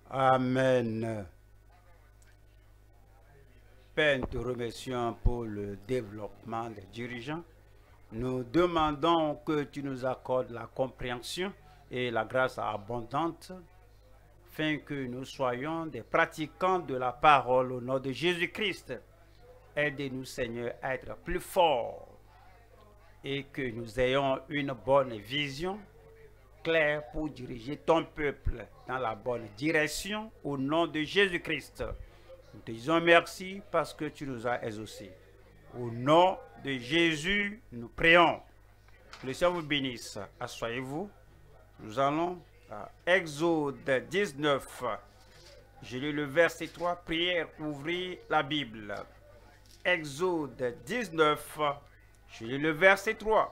Amen. Père, nous te remercions pour le développement des dirigeants. Nous demandons que tu nous accordes la compréhension et la grâce abondante, afin que nous soyons des pratiquants de la parole au nom de Jésus-Christ. Aide-nous, Seigneur, à être plus forts et que nous ayons une bonne vision claire pour diriger ton peuple dans la bonne direction au nom de Jésus-Christ. Nous te disons merci parce que tu nous as exaucés. Au nom de Jésus, nous prions. Que le Seigneur vous bénisse. Asseyez-vous. Nous allons à Exode 19. Je lis le verset 3. Prière, ouvrez la Bible. Exode 19. Je lis le verset 3.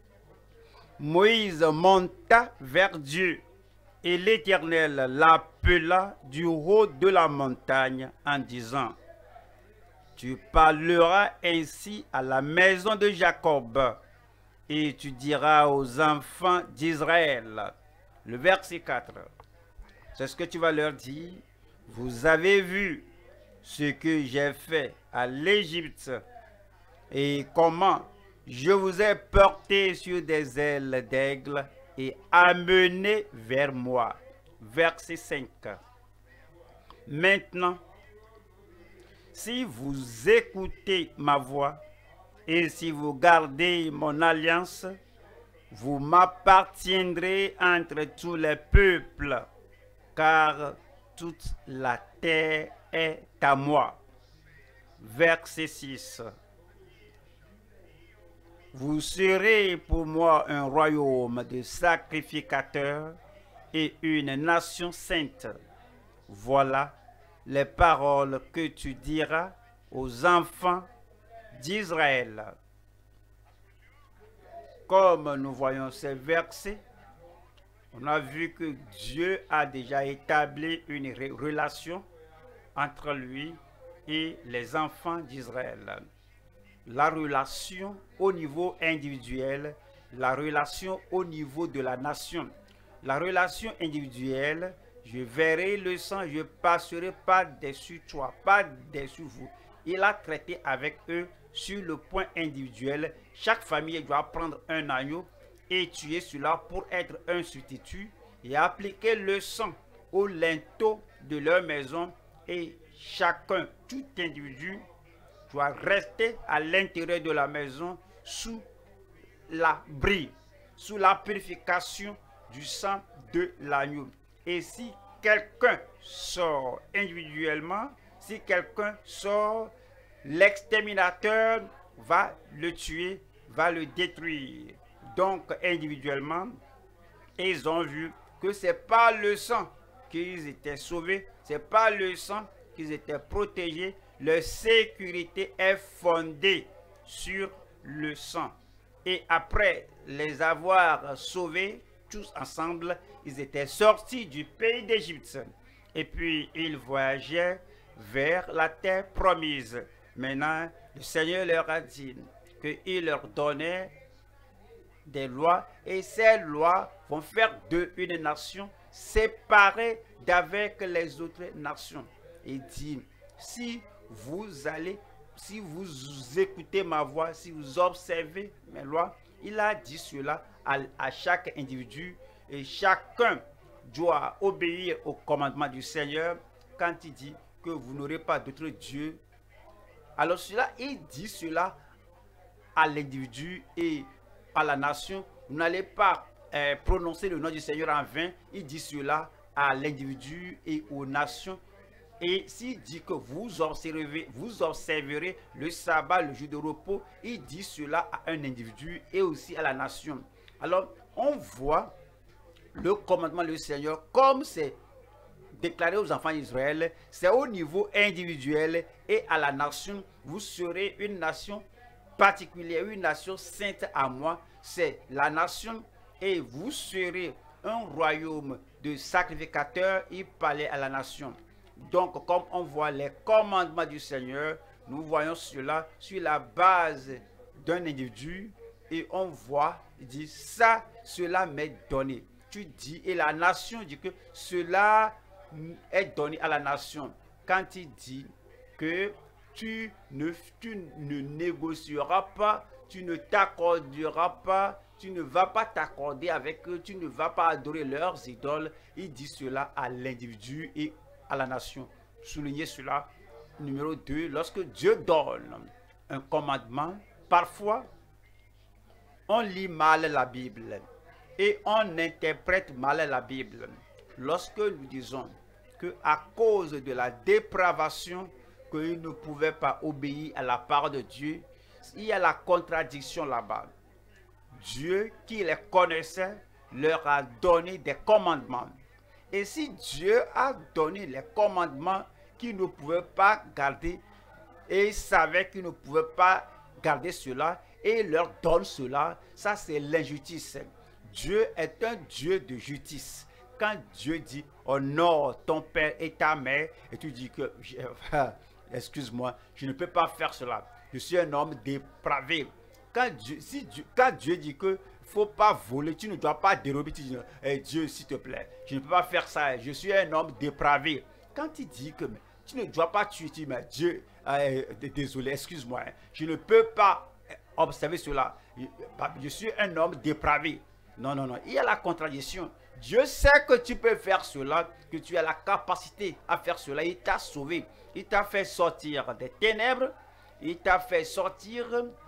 Moïse monta vers Dieu, et l'Éternel l'appela du haut de la montagne en disant: Tu parleras ainsi à la maison de Jacob, et tu diras aux enfants d'Israël. Le verset 4. C'est ce que tu vas leur dire. Vous avez vu ce que j'ai fait à l'Égypte, et comment je vous ai porté sur des ailes d'aigle et amené vers moi. Verset 5. Maintenant, si vous écoutez ma voix et si vous gardez mon alliance, vous m'appartiendrez entre tous les peuples, car toute la terre est à moi. Verset 6. Vous serez pour moi un royaume de sacrificateurs et une nation sainte. Voilà les paroles que tu diras aux enfants d'Israël. Comme nous voyons ces versets, on a vu que Dieu a déjà établi une relation entre lui et les enfants d'Israël. La relation au niveau individuel, la relation au niveau de la nation. La relation individuelle, je verrai le sang, je passerai par-dessus toi, par-dessus vous. Il a traité avec eux sur le point individuel. Chaque famille doit prendre un agneau et tuer cela pour être un substitut et appliquer le sang au linteau de leur maison, et chacun, tout individu, doit rester à l'intérieur de la maison sous l'abri, sous la purification du sang de l'agneau. Et si quelqu'un sort individuellement, si quelqu'un sort, l'exterminateur va le tuer, va le détruire. Donc individuellement, ils ont vu que ce n'est pas le sang qu'ils étaient sauvés, ce n'est pas le sang qu'ils étaient protégés. Leur sécurité est fondée sur le sang. Et après les avoir sauvés, tous ensemble, ils étaient sortis du pays d'Égypte. Et puis, ils voyageaient vers la terre promise. Maintenant, le Seigneur leur a dit qu'il leur donnait des lois, et ces lois vont faire d'eux une nation séparée d'avec les autres nations. Il dit, si vous écoutez ma voix, si vous observez mes lois, il a dit cela à chaque individu, et chacun doit obéir au commandement du Seigneur quand il dit que vous n'aurez pas d'autre Dieu. Alors cela, il dit cela à l'individu et à la nation. Vous n'allez pas prononcer le nom du Seigneur en vain. Il dit cela à l'individu et aux nations. Et s'il dit que vous observerez le sabbat, le jour de repos, il dit cela à un individu et aussi à la nation. Alors, on voit le commandement du Seigneur comme c'est déclaré aux enfants d'Israël, c'est au niveau individuel, et à la nation, vous serez une nation particulière, une nation sainte à moi, c'est la nation, et vous serez un royaume de sacrificateurs. Il parlait à la nation. Donc, comme on voit les commandements du Seigneur, nous voyons cela sur la base d'un individu, et on voit, il dit, ça, cela m'est donné. Tu dis, et la nation dit que cela est donné à la nation quand il dit que tu ne négocieras pas, tu ne t'accorderas pas, tu ne vas pas t'accorder avec eux, tu ne vas pas adorer leurs idoles. Il dit cela à l'individu et à la nation. Soulignez cela. Numéro 2, lorsque Dieu donne un commandement, parfois on lit mal la Bible et on interprète mal la Bible. Lorsque nous disons que à cause de la dépravation, qu'ils ne pouvaient pas obéir à la parole de Dieu, il y a la contradiction là-bas. Dieu, qui les connaissait, leur a donné des commandements. Et si Dieu a donné les commandements qu'ils ne pouvaient pas garder, et ils savaient qu'ils ne pouvaient pas garder cela, et il leur donne cela, ça c'est l'injustice. Dieu est un Dieu de justice. Quand Dieu dit honore ton père et ta mère, et tu dis que excuse-moi, je ne peux pas faire cela, je suis un homme dépravé. Quand Dieu dit que faut pas voler, tu ne dois pas dérober, tu dis Dieu s'il te plaît, je ne peux pas faire ça, je suis un homme dépravé. Quand il dit que tu ne dois pas tuer, tu dis mais Dieu, désolé, excuse-moi, je ne peux pas observer cela, je suis un homme dépravé. Non, non, non, il y a la contradiction. Dieu sait que tu peux faire cela, que tu as la capacité à faire cela. Il t'a sauvé, il t'a fait sortir des ténèbres, il t'a fait sortir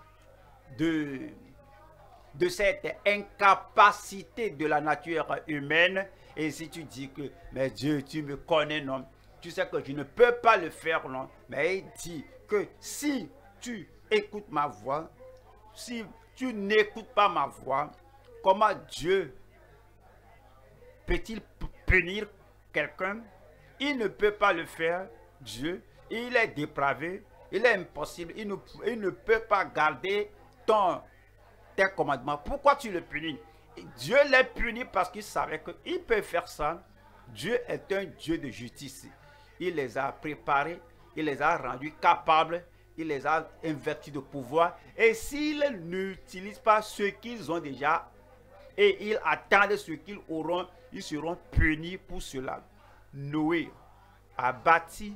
de cette incapacité de la nature humaine. Et si tu dis que, mais Dieu, tu me connais, non, tu sais que je ne peux pas le faire, non, mais il dit que si tu écoutes ma voix, si tu n'écoutes pas ma voix, comment Dieu peut-il punir quelqu'un? Il ne peut pas le faire, Dieu. Il est dépravé, il est impossible, il ne peut pas garder tes commandements. Pourquoi tu le punis? Dieu les punit parce qu'il savait qu'il peut faire ça. Dieu est un Dieu de justice. Il les a préparés, il les a rendus capables, il les a investis de pouvoir. Et s'ils n'utilisent pas ce qu'ils ont déjà, et ils attendent ce qu'ils auront, ils seront punis pour cela. Noé bâtit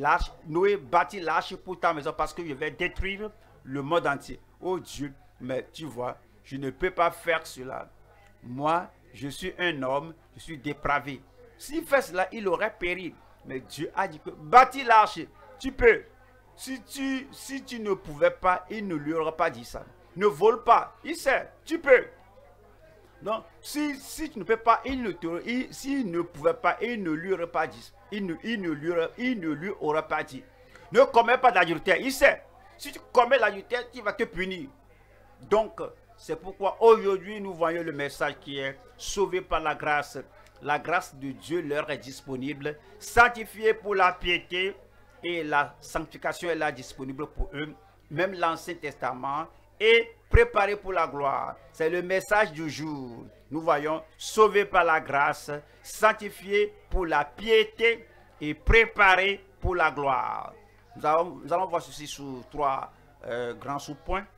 l'arche pour ta maison parce que je vais détruire le monde entier. Oh Dieu, mais tu vois, je ne peux pas faire cela. Moi, je suis un homme, je suis dépravé. S'il fait cela, il aurait péri. Mais Dieu a dit que bâtis l'arche, tu peux. Si tu ne pouvais pas, il ne lui aurait pas dit ça. Ne vole pas, il sait, tu peux. Donc, si tu ne peux pas, s'il ne pouvait pas, il ne lui aurait pas dit. Il ne lui aurait pas dit. Ne commets pas d'adultère, il sait. Si tu commets l'adultère, tu vas te punir. Donc, c'est pourquoi aujourd'hui, nous voyons le message qui est sauvé par la grâce. La grâce de Dieu leur est disponible, sanctifiée pour la piété, et la sanctification est là disponible pour eux. Même l'Ancien Testament est préparé pour la gloire. C'est le message du jour. Nous voyons sauvé par la grâce, sanctifié pour la piété et préparé pour la gloire. Nous allons voir ceci sous trois grands sous-points.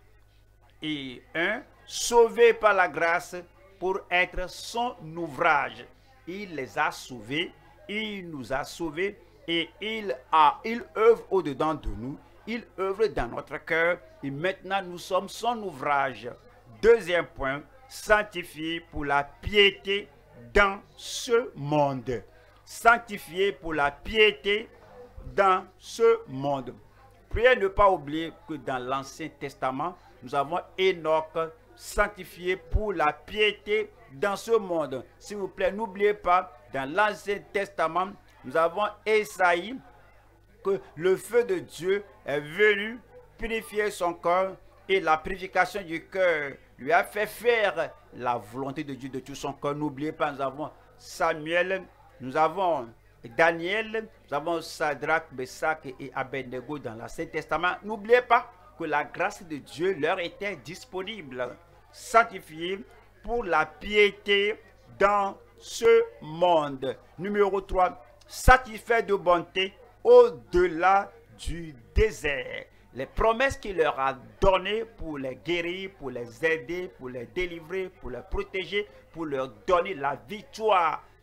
Et un, sauvé par la grâce pour être son ouvrage. Il les a sauvés, il nous a sauvés et il œuvre au-dedans de nous. Il œuvre dans notre cœur et maintenant nous sommes son ouvrage. Deuxième point, sanctifié pour la piété dans ce monde. Sanctifié pour la piété dans ce monde. Priez ne pas oublier que dans l'Ancien Testament, nous avons Enoch sanctifié pour la piété dans ce monde. S'il vous plaît, n'oubliez pas, dans l'Ancien Testament, nous avons Esaïe, que le feu de Dieu est venu purifier son cœur et la purification du cœur lui a fait faire la volonté de Dieu de tout son cœur. N'oubliez pas, nous avons Samuel, nous avons Daniel, nous avons Sadrach, Meshach et Abednego dans l'Ancien Testament. N'oubliez pas que la grâce de Dieu leur était disponible, sanctifiée pour la piété dans ce monde. Numéro 3, satisfait de bonté au-delà du désert. Les promesses qu'il leur a données pour les guérir, pour les aider, pour les délivrer, pour les protéger, pour leur donner la victoire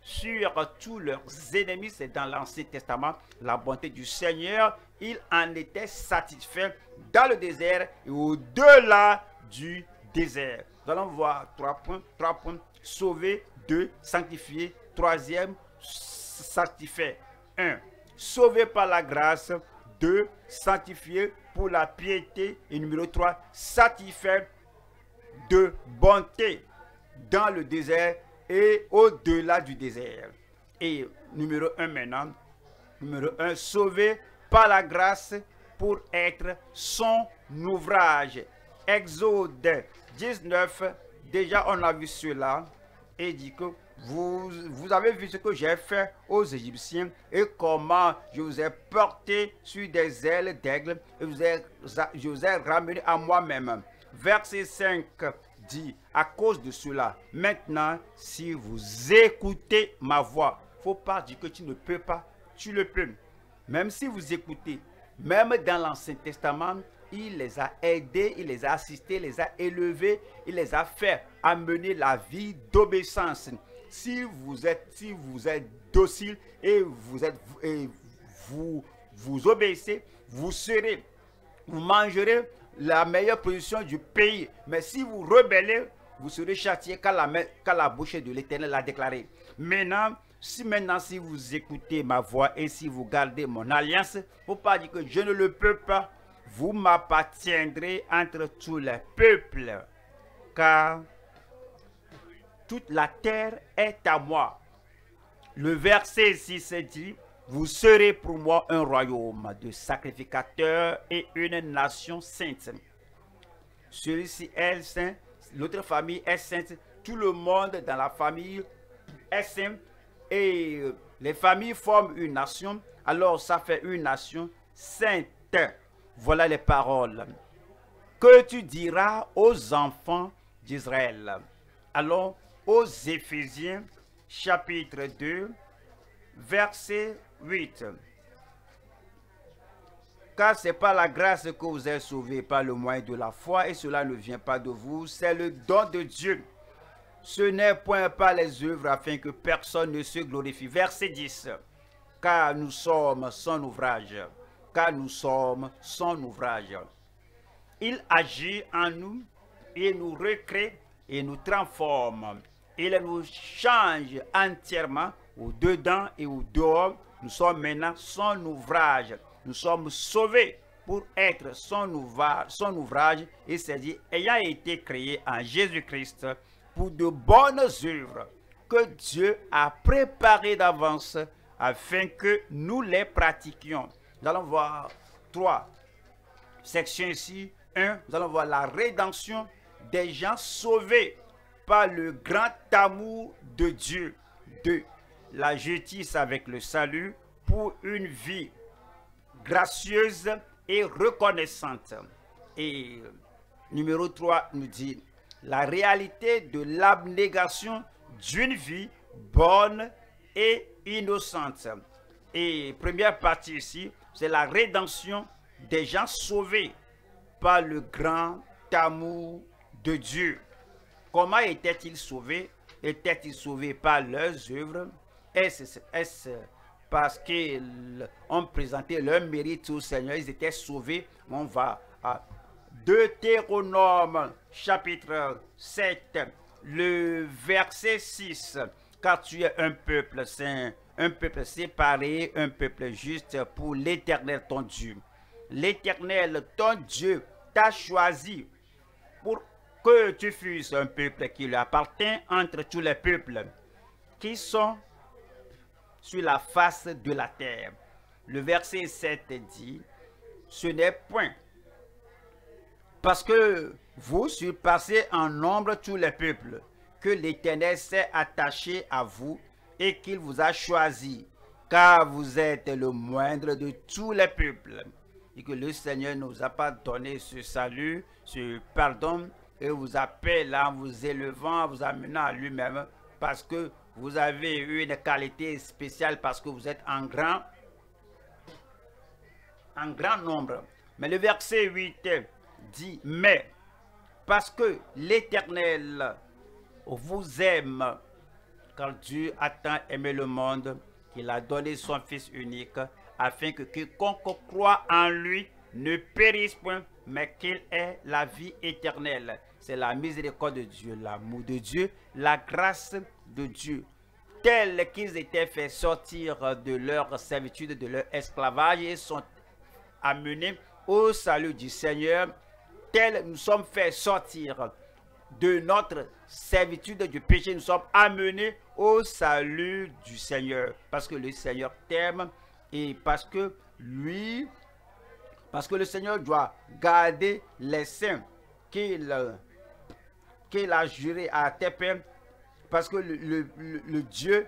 sur tous leurs ennemis. C'est dans l'Ancien Testament. La bonté du Seigneur, il en était satisfait dans le désert et au-delà du désert. Nous allons voir 3 points. 3 points. Sauver. 2. Sanctifier. 3e, sanctifier. 1. Sauvé par la grâce. 2. Sanctifié pour la piété. Et numéro 3. Satisfait de bonté dans le désert et au-delà du désert. Et numéro 1 maintenant. Numéro 1. Sauvé par la grâce pour être son ouvrage. Exode 19. Déjà on a vu cela. Et dit que vous avez vu ce que j'ai fait aux Égyptiens et comment je vous ai porté sur des ailes d'aigle et je vous ai ramené à moi-même. Verset 5 dit, à cause de cela, maintenant, si vous écoutez ma voix, il ne faut pas dire que tu ne peux pas, tu le peux. Même si vous écoutez, même dans l'Ancien Testament, il les a aidés, il les a assistés, il les a élevés, il les a fait amener la vie d'obéissance. Si vous êtes docile et vous obéissez, vous mangerez la meilleure position du pays. Mais si vous rebellez, vous serez châtié car la bouche de l'Éternel l'a déclaré. Maintenant, si vous écoutez ma voix et si vous gardez mon alliance, il ne faut pas dire que je ne le peux pas. Vous m'appartiendrez entre tous les peuples, car toute la terre est à moi. Le verset 6 dit, vous serez pour moi un royaume de sacrificateurs et une nation sainte. Celui-ci est saint, l'autre famille est sainte, tout le monde dans la famille est saint, et les familles forment une nation, alors ça fait une nation sainte. Voilà les paroles que tu diras aux enfants d'Israël. Allons aux Éphésiens, chapitre 2, verset 8. Car c'est par la grâce que vous êtes sauvés par le moyen de la foi, et cela ne vient pas de vous, c'est le don de Dieu. Ce n'est point par les œuvres afin que personne ne se glorifie. Verset 10. Car nous sommes son ouvrage. Car nous sommes son ouvrage. Il agit en nous, il nous recrée et nous transforme. Il nous change entièrement au dedans et au dehors. Nous sommes maintenant son ouvrage. Nous sommes sauvés pour être son ouvrage. Et c'est dit, ayant été créé en Jésus-Christ pour de bonnes œuvres que Dieu a préparées d'avance afin que nous les pratiquions. Nous allons voir 3 sections ici. 1, nous allons voir la rédemption des gens sauvés par le grand amour de Dieu. 2, la justice avec le salut pour une vie gracieuse et reconnaissante. Et numéro 3 nous dit la réalité de l'abnégation d'une vie bonne et innocente. Et première partie ici, c'est la rédemption des gens sauvés par le grand amour de Dieu. Comment étaient-ils sauvés? Étaient-ils sauvés par leurs œuvres? Est-ce parce qu'on présentait leur mérite au Seigneur? Ils étaient sauvés. On va à Deutéronome chapitre 7, le verset 6. Car tu es un peuple saint, un peuple séparé, un peuple juste pour l'Éternel ton Dieu. L'Éternel ton Dieu t'a choisi pour que tu fusses un peuple qui lui appartient entre tous les peuples qui sont sur la face de la terre. Le verset 7 dit, ce n'est point parce que vous surpassez en nombre tous les peuples que l'Éternel s'est attaché à vous et qu'il vous a choisi, car vous êtes le moindre de tous les peuples. Et que le Seigneur ne nous a pas donné ce salut, ce pardon, et vous appelle en vous élevant, en vous amenant à lui-même, parce que vous avez une qualité spéciale, parce que vous êtes en grand nombre. Mais le verset 8 dit, mais parce que l'Éternel vous aime, car Dieu a tant aimé le monde qu'il a donné son Fils unique, afin que quiconque croit en lui ne périsse point, mais qu'il ait la vie éternelle. C'est la miséricorde de Dieu, l'amour de Dieu, la grâce de Dieu, tels qu'ils étaient faits sortir de leur servitude, de leur esclavage, et sont amenés au salut du Seigneur, tels nous sommes faits sortir de notre servitude du péché, nous sommes amenés au salut du Seigneur, parce que le Seigneur t'aime et parce que le Seigneur doit garder les saints qu'il a juré à tes pères, parce que le Dieu,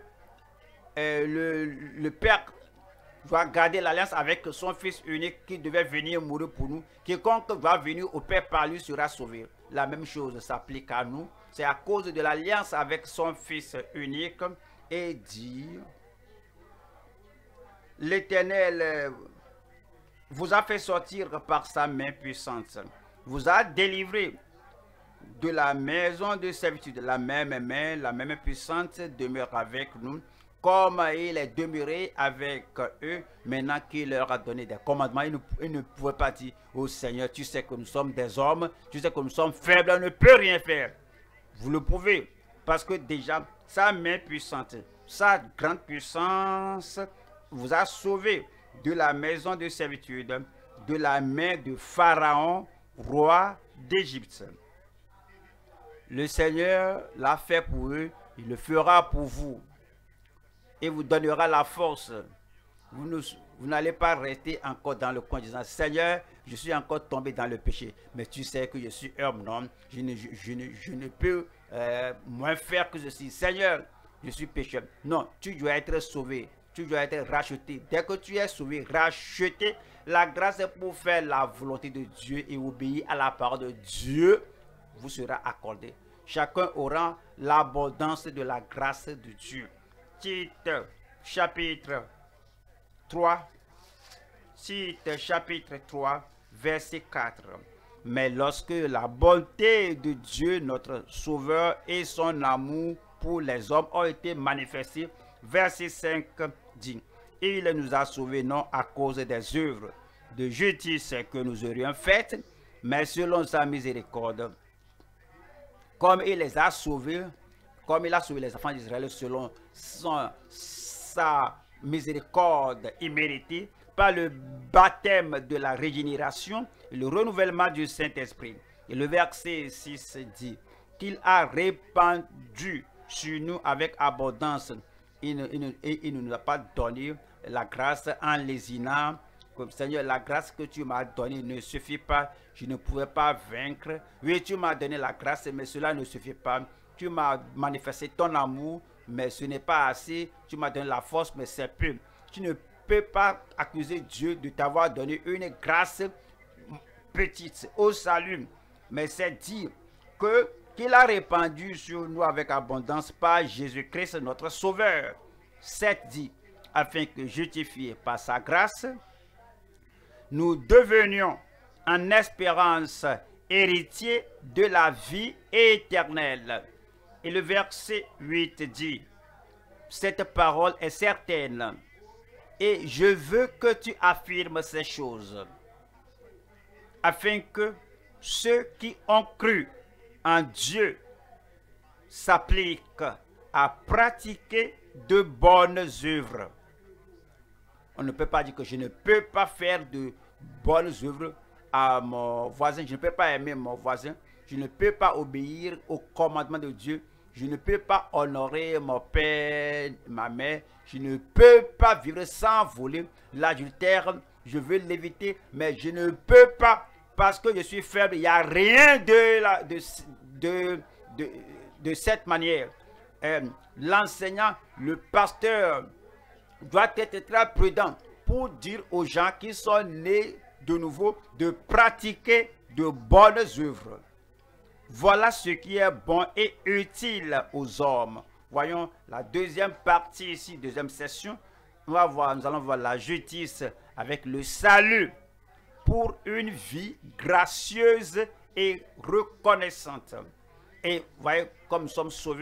le Père doit garder l'alliance avec son Fils unique qui devait venir mourir pour nous. Quiconque va venir au Père par lui sera sauvé. La même chose s'applique à nous. C'est à cause de l'alliance avec son Fils unique. Et dit, l'Éternel vous a fait sortir par sa main puissante, vous a délivré de la maison de servitude. La même main, la même puissante demeure avec nous, comme il est demeuré avec eux, maintenant qu'il leur a donné des commandements. Il ne pouvait pas dire, oh Seigneur, tu sais que nous sommes des hommes, tu sais que nous sommes faibles, on ne peut rien faire. Vous le pouvez, parce que déjà, sa main puissante, sa grande puissance vous a sauvé de la maison de servitude, de la main de Pharaon, roi d'Égypte. Le Seigneur l'a fait pour eux, il le fera pour vous. Et vous donnera la force. Vous n'allez pas rester encore dans le coin disant, Seigneur, je suis encore tombé dans le péché. Mais tu sais que je suis homme, non? Je ne peux moins faire que ceci. Seigneur, je suis pécheur. Non, tu dois être sauvé. Tu dois être racheté. Dès que tu es sauvé, racheté, la grâce est pour faire la volonté de Dieu et obéir à la parole de Dieu vous sera accordée. Chacun aura l'abondance de la grâce de Dieu. Tite chapitre 3, Tite chapitre 3, verset 4. Mais lorsque la bonté de Dieu, notre Sauveur, et son amour pour les hommes ont été manifestés, verset 5 dit, il nous a sauvés non à cause des œuvres de justice que nous aurions faites, mais selon sa miséricorde. Comme il les a sauvés, comme il a sauvé les enfants d'Israël selon sa miséricorde imméritée, par le baptême de la régénération et le renouvellement du Saint-Esprit. Et le verset 6 dit qu'il a répandu sur nous avec abondance. Il ne nous a pas donné la grâce en lésinant. Comme Seigneur, la grâce que tu m'as donnée ne suffit pas. Je ne pouvais pas vaincre. Oui, tu m'as donné la grâce, mais cela ne suffit pas. Tu m'as manifesté ton amour, mais ce n'est pas assez. Tu m'as donné la force, mais c'est peu. Tu ne peux pas accuser Dieu de t'avoir donné une grâce petite au salut. Mais c'est dire qu'il a répandu sur nous avec abondance par Jésus-Christ, notre Sauveur. 7 dit, afin que justifiés par sa grâce, nous devenions en espérance héritiers de la vie éternelle. Et le verset 8 dit, cette parole est certaine, et je veux que tu affirmes ces choses, afin que ceux qui ont cru en Dieu s'appliquent à pratiquer de bonnes œuvres. On ne peut pas dire que je ne peux pas faire de bonnes œuvres à mon voisin, je ne peux pas aimer mon voisin, je ne peux pas obéir au commandement de Dieu, je ne peux pas honorer mon père, ma mère, je ne peux pas vivre sans voler. L'adultère, je veux l'éviter, mais je ne peux pas parce que je suis faible. Il n'y a rien de cette manière. L'enseignant, le pasteur doit être très prudent pour dire aux gens qui sont nés de nouveau de pratiquer de bonnes œuvres. Voilà ce qui est bon et utile aux hommes. Voyons la deuxième partie ici, deuxième session. Nous allons voir la justice avec le salut pour une vie gracieuse et reconnaissante. Et voyez, comme nous sommes sauvés,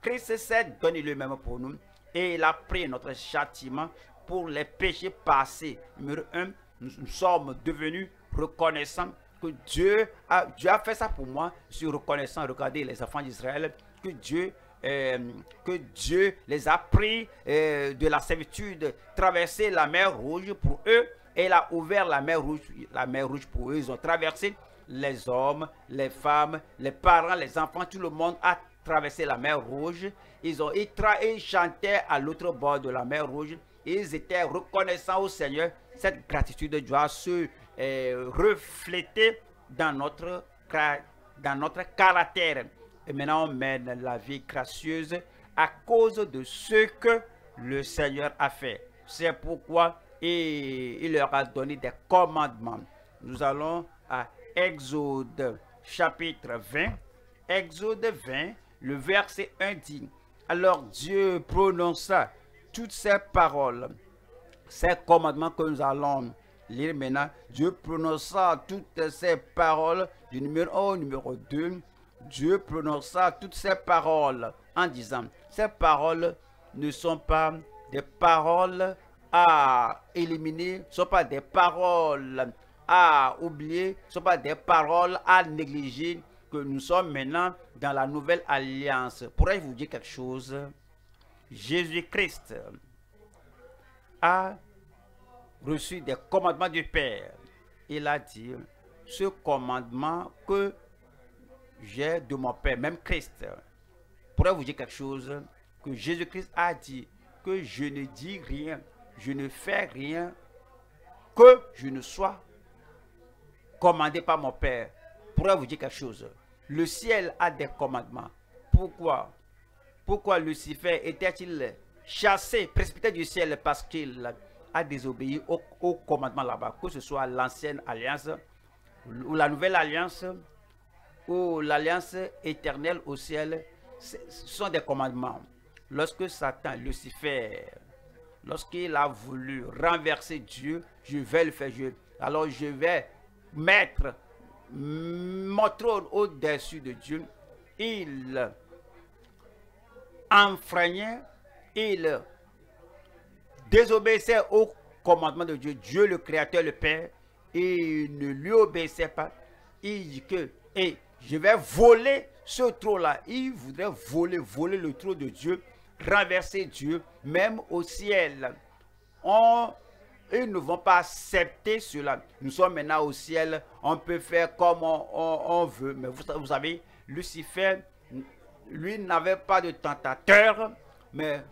Christ s'est donné lui-même pour nous et il a pris notre châtiment pour les péchés passés. Numéro 1, nous sommes devenus reconnaissants que Dieu a fait ça pour moi. Je suis reconnaissant. Regardez les enfants d'Israël, que Dieu les a pris de la servitude, traversé la mer Rouge pour eux, et il a ouvert la mer Rouge pour eux. Ils ont traversé, les hommes, les femmes, les parents, les enfants, tout le monde a traversé la mer Rouge. Ils chantaient à l'autre bord de la mer Rouge. Ils étaient reconnaissants au Seigneur. Cette gratitude doit se refléter dans notre caractère. Et maintenant, on mène la vie gracieuse à cause de ce que le Seigneur a fait. C'est pourquoi il leur a donné des commandements. Nous allons à Exode chapitre 20. Exode 20, le verset 1 dit: alors Dieu prononça toutes ces paroles, ces commandements que nous allons lire maintenant. Dieu prononça toutes ces paroles du numéro 1 au numéro 2. Dieu prononça toutes ces paroles en disant: ces paroles ne sont pas des paroles à éliminer, ne sont pas des paroles à oublier, ne sont pas des paroles à négliger, que nous sommes maintenant dans la nouvelle alliance. Pourrais-je vous dire quelque chose? Jésus-Christ a reçu des commandements du Père. Il a dit: ce commandement que j'ai de mon Père, même Christ, pourrais vous dire quelque chose, que Jésus-Christ a dit que je ne dis rien, je ne fais rien, que je ne sois commandé par mon Père. Pourrais vous dire quelque chose, le ciel a des commandements. Pourquoi Lucifer était-il chassé, précipité du ciel? Parce qu'il a désobéi au commandement là-bas, que ce soit l'ancienne alliance ou la nouvelle alliance ou l'alliance éternelle au ciel. Ce sont des commandements. Lorsque Satan, Lucifer, lorsqu'il a voulu renverser Dieu, je vais le faire jouer. Alors je vais mettre mon trône au-dessus de Dieu. Il enfreignait, il désobéissait au commandement de Dieu, Dieu le Créateur, le Père, et il ne lui obéissait pas. Il dit que je vais voler ce trône-là. Il voudrait voler le trône de Dieu, renverser Dieu, même au ciel. Ils ne vont pas accepter cela. Nous sommes maintenant au ciel, on peut faire comme on veut. Mais vous savez, Lucifer, lui, n'avait pas de tentateur, mais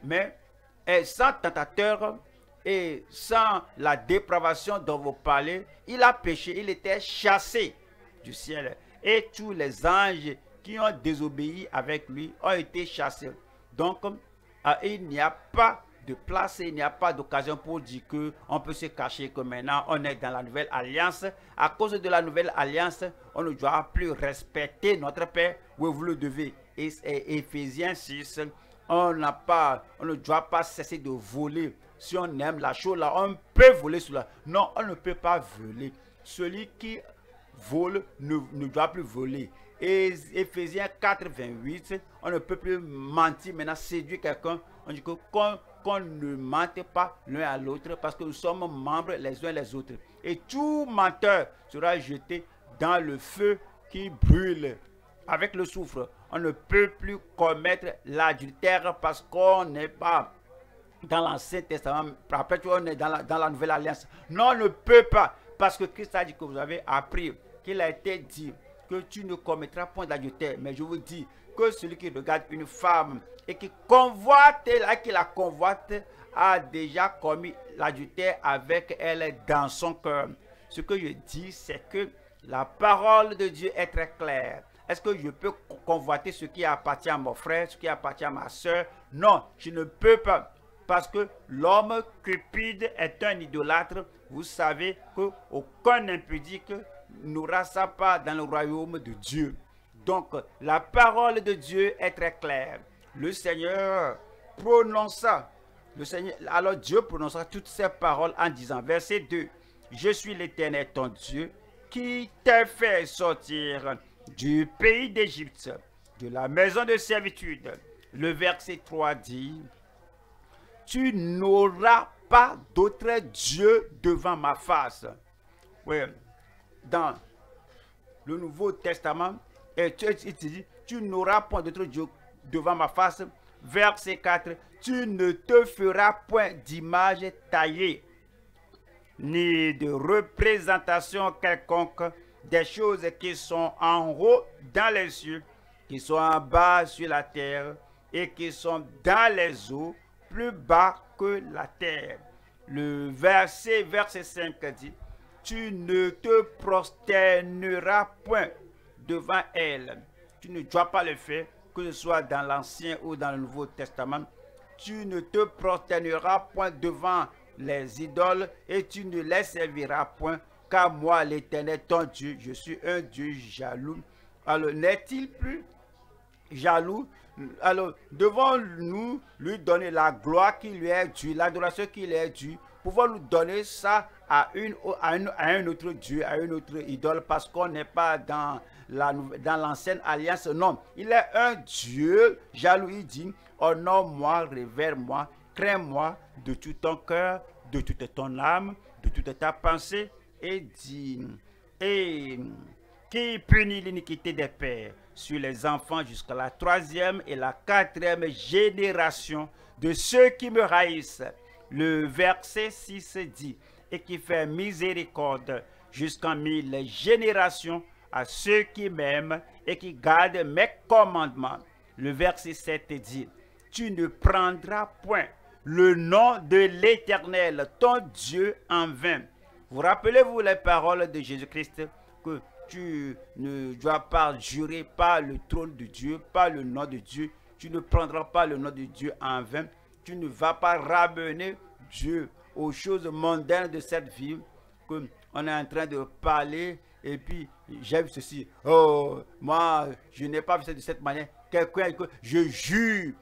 sans tentateur et sans la dépravation dont vous parlez, il a péché, il était chassé du ciel. Et tous les anges qui ont désobéi avec lui ont été chassés. Donc, il n'y a pas de place, il n'y a pas d'occasion pour dire qu'on peut se cacher, que maintenant on est dans la nouvelle alliance. À cause de la nouvelle alliance, on ne doit plus respecter notre Père. Oui, vous le devez. Et Éphésiens 6, on ne doit pas cesser de voler. Si on aime la chose là, on peut voler cela. Non, on ne peut pas voler. Celui qui vole ne doit plus voler. Et Éphésiens 4, 28, on ne peut plus mentir, maintenant séduire quelqu'un. On dit qu'on ne mente pas l'un à l'autre parce que nous sommes membres les uns les autres. Et tout menteur sera jeté dans le feu qui brûle avec le soufre. On ne peut plus commettre l'adultère parce qu'on n'est pas dans l'Ancien Testament. Après, on est dans la Nouvelle Alliance. Non, on ne peut pas. Parce que Christ a dit que vous avez appris, qu'il a été dit que tu ne commettras point d'adultère. Mais je vous dis que celui qui regarde une femme et qui convoite, qui la convoite, a déjà commis l'adultère avec elle dans son cœur. Ce que je dis, c'est que la parole de Dieu est très claire. Est-ce que je peux convoiter ce qui appartient à mon frère, ce qui appartient à ma soeur? Non, je ne peux pas. Parce que l'homme cupide est un idolâtre. Vous savez qu'aucun impudique n'aura sa part dans le royaume de Dieu. Donc, la parole de Dieu est très claire. Le Seigneur prononça. Alors Dieu prononça toutes ces paroles en disant, verset 2, « Je suis l'Éternel ton Dieu, qui t'a fait sortir du pays d'Égypte, de la maison de servitude. le verset 3 dit, « Tu n'auras pas d'autre Dieu devant ma face. » Oui, dans le Nouveau Testament, il dit, « Tu n'auras point d'autre Dieu devant ma face. » Verset 4, « Tu ne te feras point d'image taillée, ni de représentation quelconque des choses qui sont en haut dans les cieux, qui sont en bas sur la terre et qui sont dans les eaux, plus bas que la terre. » Le verset 5 dit, « Tu ne te prosterneras point devant elle. » Tu ne dois pas le faire, que ce soit dans l'Ancien ou dans le Nouveau Testament. Tu ne te prosterneras point devant les idoles et tu ne les serviras point, car moi, l'Éternel, ton Dieu, je suis un Dieu jaloux. Alors, n'est-il plus jaloux? Alors, devons-nous lui donner la gloire qui lui est due, l'adoration qui lui est due? Pouvons-nous donner ça à un autre Dieu, à une autre idole, parce qu'on n'est pas dans l'ancienne alliance? Non, il est un Dieu jaloux. Il dit, honore-moi, révère-moi, crains-moi de tout ton cœur, de toute ton âme, de toute ta pensée, et dit, et qui punit l'iniquité des pères sur les enfants jusqu'à la 3e et la 4e génération de ceux qui me haïssent. Le verset 6 dit, et qui fait miséricorde jusqu'en 1000 générations à ceux qui m'aiment et qui gardent mes commandements. Le verset 7 dit, tu ne prendras point le nom de l'Éternel, ton Dieu, en vain. Vous rappelez-vous les paroles de Jésus-Christ que tu ne dois pas jurer par le trône de Dieu, par le nom de Dieu. Tu ne prendras pas le nom de Dieu en vain. Tu ne vas pas ramener Dieu aux choses mondaines de cette vie. Que on est en train de parler et puis j'ai vu ceci. Oh, moi, je n'ai pas vu ça de cette manière. Quelqu'un, je jure.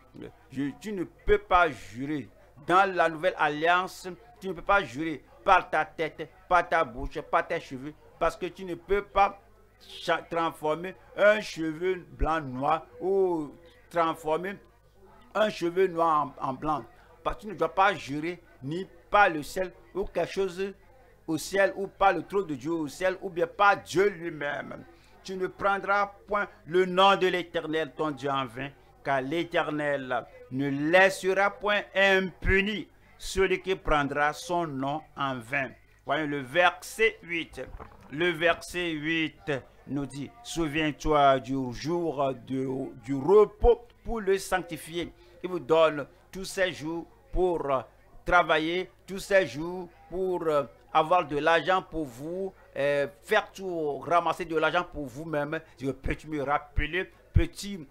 Tu ne peux pas jurer. Dans la nouvelle alliance, tu ne peux pas jurer par ta tête, par ta bouche, par tes cheveux, parce que tu ne peux pas transformer un cheveu blanc noir ou transformer un cheveu noir en blanc. Parce que tu ne dois pas jurer ni par le ciel ou quelque chose au ciel ou par le trône de Dieu au ciel ou bien par Dieu lui-même. Tu ne prendras point le nom de l'Éternel ton Dieu en vain, car l'Éternel ne laissera point impuni celui qui prendra son nom en vain. Voyons le verset 8. Le verset 8 nous dit, souviens-toi du jour du repos pour le sanctifier. Il vous donne tous ces jours pour travailler, tous ces jours pour avoir de l'argent pour vous, faire tout, ramasser de l'argent pour vous-même. Peux-tu me rappeler, peux-tu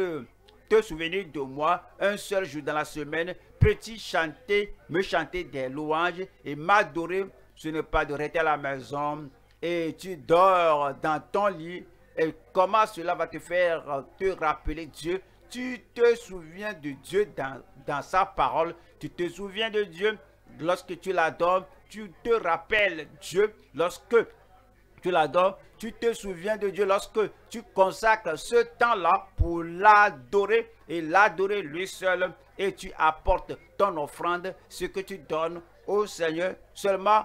te souvenir de moi un seul jour dans la semaine, peux-tu me chanter des louanges et m'adorer? Ce n'est pas de rester à la maison et tu dors dans ton lit. Et comment cela va te faire te rappeler Dieu? Tu te souviens de Dieu dans sa parole. Tu te souviens de Dieu lorsque tu l'adores. Tu te rappelles Dieu lorsque tu l'adores. Tu te souviens de Dieu lorsque tu consacres ce temps-là pour l'adorer et l'adorer lui seul. Et tu apportes ton offrande, ce que tu donnes au Seigneur, seulement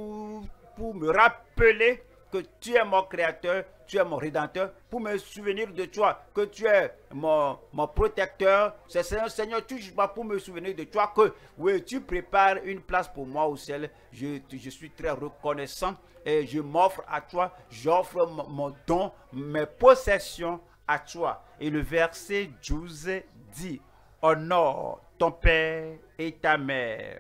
pour me rappeler que tu es mon créateur, tu es mon rédempteur, pour me souvenir de toi, que tu es mon protecteur. C'est Seigneur, toujours pour me souvenir de toi, que oui, tu prépares une place pour moi au ciel. Je suis très reconnaissant et je m'offre à toi, j'offre mon don, mes possessions à toi. Et le verset 12 dit, honore ton père et ta mère,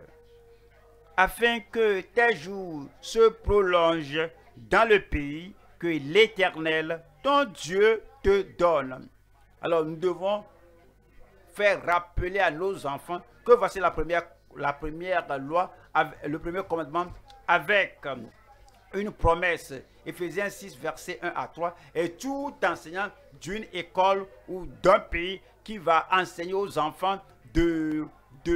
afin que tes jours se prolongent dans le pays que l'Éternel, ton Dieu, te donne. Alors nous devons faire rappeler à nos enfants que voici la première loi, le premier commandement avec une promesse. Éphésiens 6, versets 1 à 3. Et tout enseignant d'une école ou d'un pays qui va enseigner aux enfants de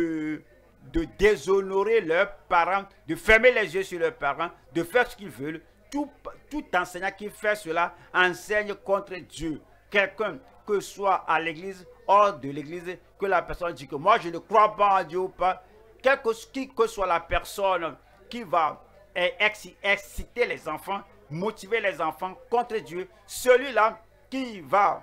déshonorer leurs parents, de fermer les yeux sur leurs parents, de faire ce qu'ils veulent. Tout enseignant qui fait cela enseigne contre Dieu. Quelqu'un, que ce soit à l'église hors de l'église, que la personne dit que moi je ne crois pas en Dieu ou pas, qui que soit la personne qui va exciter les enfants, motiver les enfants contre Dieu, celui-là qui va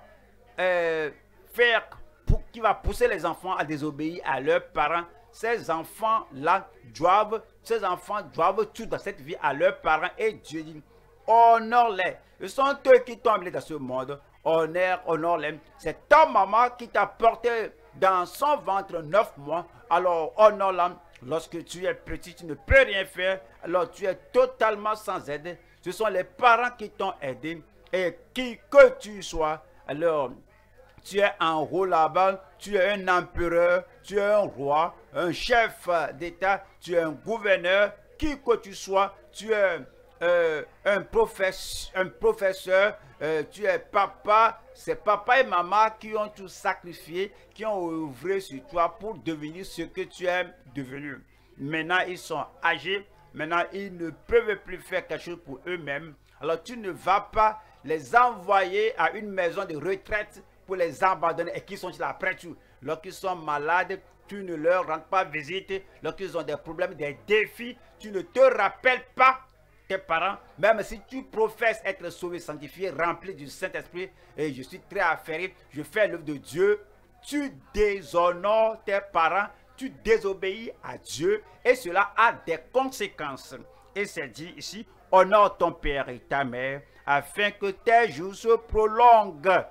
qui va pousser les enfants à désobéir à leurs parents, ces enfants-là doivent tout dans cette vie à leurs parents, et Dieu dit, honore-les. Ce sont eux qui t'ont amené dans ce monde, honore-les. C'est ta maman qui t'a porté dans son ventre 9 mois, alors honore-la. Lorsque tu es petit, tu ne peux rien faire, alors tu es totalement sans aide. Ce sont les parents qui t'ont aidé, et qui que tu sois, alors tu es en haut là-bas, tu es un empereur, tu es un roi, un chef d'État, tu es un gouverneur, qui que tu sois, tu es un professeur, tu es papa, c'est papa et maman qui ont tout sacrifié, qui ont œuvré sur toi pour devenir ce que tu es devenu. Maintenant, ils sont âgés, maintenant, ils ne peuvent plus faire quelque chose pour eux-mêmes. Alors, tu ne vas pas les envoyer à une maison de retraite pour les abandonner et qui sont là après tout. Lorsqu'ils sont malades, tu ne leur rends pas visite. Lorsqu'ils ont des problèmes, des défis, tu ne te rappelles pas tes parents, même si tu professes être sauvé, sanctifié, rempli du Saint-Esprit, et je suis très affairé, je fais l'œuvre de Dieu, tu déshonores tes parents, tu désobéis à Dieu, et cela a des conséquences. Et c'est dit ici, honore ton père et ta mère, afin que tes jours se prolongent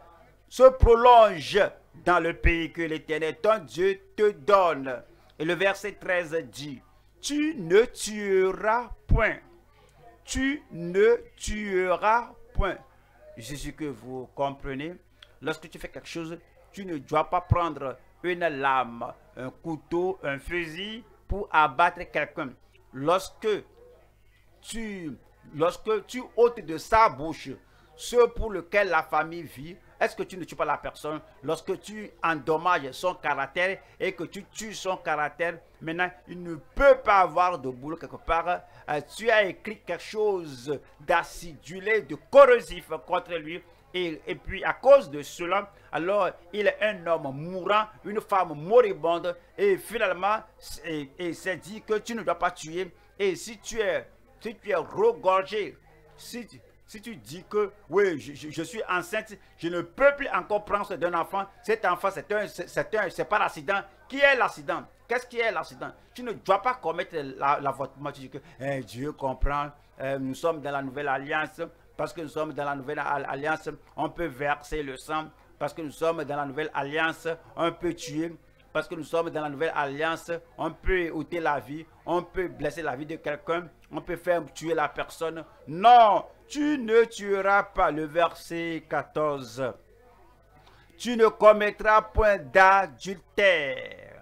dans le pays que l'Éternel, ton Dieu, te donne. Et le verset 13 dit, tu ne tueras point. Tu ne tueras point. Je suis que vous comprenez. Lorsque tu fais quelque chose, tu ne dois pas prendre une lame, un couteau, un fusil pour abattre quelqu'un. Lorsque tu ôtes de sa bouche ce pour lequel la famille vit, est-ce que tu ne tues pas la personne? Lorsque tu endommages son caractère et que tu tues son caractère, maintenant, il ne peut pas avoir de boulot quelque part. Tu as écrit quelque chose d'acidulé, de corrosif contre lui. Et puis, à cause de cela, alors, il est un homme mourant, une femme moribonde. Et finalement, c'est dit que tu ne dois pas tuer. Et si tu es regorgé, si tu dis que, oui, je suis enceinte, je ne peux plus encore prendre soin d'un enfant, cet enfant, c'est pas l'accident. Qui est l'accident? Qu'est-ce qui est l'accident? Tu ne dois pas commettre l'avortement. Tu dis que Dieu comprend, nous sommes dans la nouvelle alliance, parce que nous sommes dans la nouvelle alliance, on peut verser le sang, parce que nous sommes dans la nouvelle alliance, on peut tuer, parce que nous sommes dans la nouvelle alliance, on peut ôter la vie, on peut blesser la vie de quelqu'un, on peut faire tuer la personne. Non, tu ne tueras pas. Le verset 14. Tu ne commettras point d'adultère.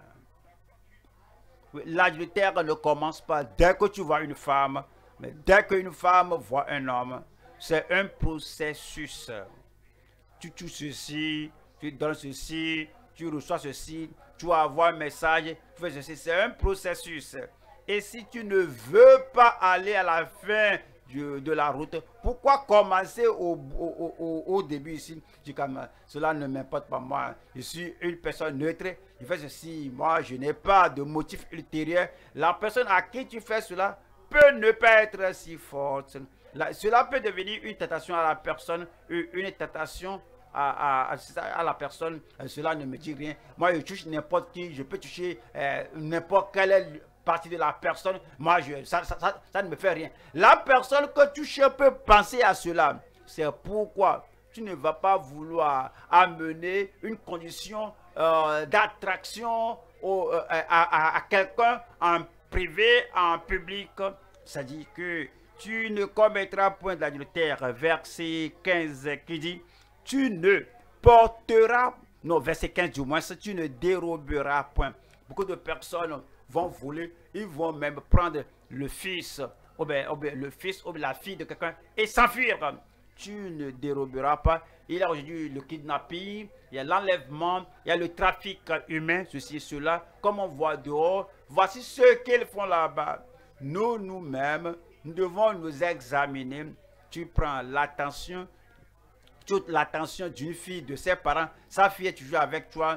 L'adultère ne commence pas dès que tu vois une femme, mais dès qu'une femme voit un homme. C'est un processus. Tu touches ceci, tu donnes ceci, tu reçois ceci, tu vas avoir un message, tu fais ceci. C'est un processus. Et si tu ne veux pas aller à la fin de la route, pourquoi commencer au début ici? Je dis comme cela ne m'importe pas moi. Je suis une personne neutre. Je fais ceci. Moi, je n'ai pas de motif ultérieur. La personne à qui tu fais cela peut ne pas être si forte. Cela peut devenir une tentation à la personne, une tentation à la personne. Cela ne me dit rien. Moi, je touche n'importe qui. Je peux toucher n'importe quelle partie de la personne. Moi, ça ne me fait rien. La personne que tu touches peut penser à cela. C'est pourquoi tu ne vas pas vouloir amener une condition d'attraction à quelqu'un en privé, en public. C'est-à-dire que tu ne commettras point d'adultère. Verset 15 qui dit, tu ne porteras, non, verset 15 du moins, tu ne déroberas point. Beaucoup de personnes vont voler, ils vont même prendre le fils, ou bien la fille de quelqu'un et s'enfuir. Tu ne déroberas pas. Il y a aujourd'hui le kidnapping, il y a l'enlèvement, il y a le trafic humain, ceci et cela. Comme on voit dehors, voici ce qu'ils font là-bas. Nous-mêmes, nous devons nous examiner. Tu prends l'attention, toute l'attention d'une fille, de ses parents. Sa fille est toujours avec toi.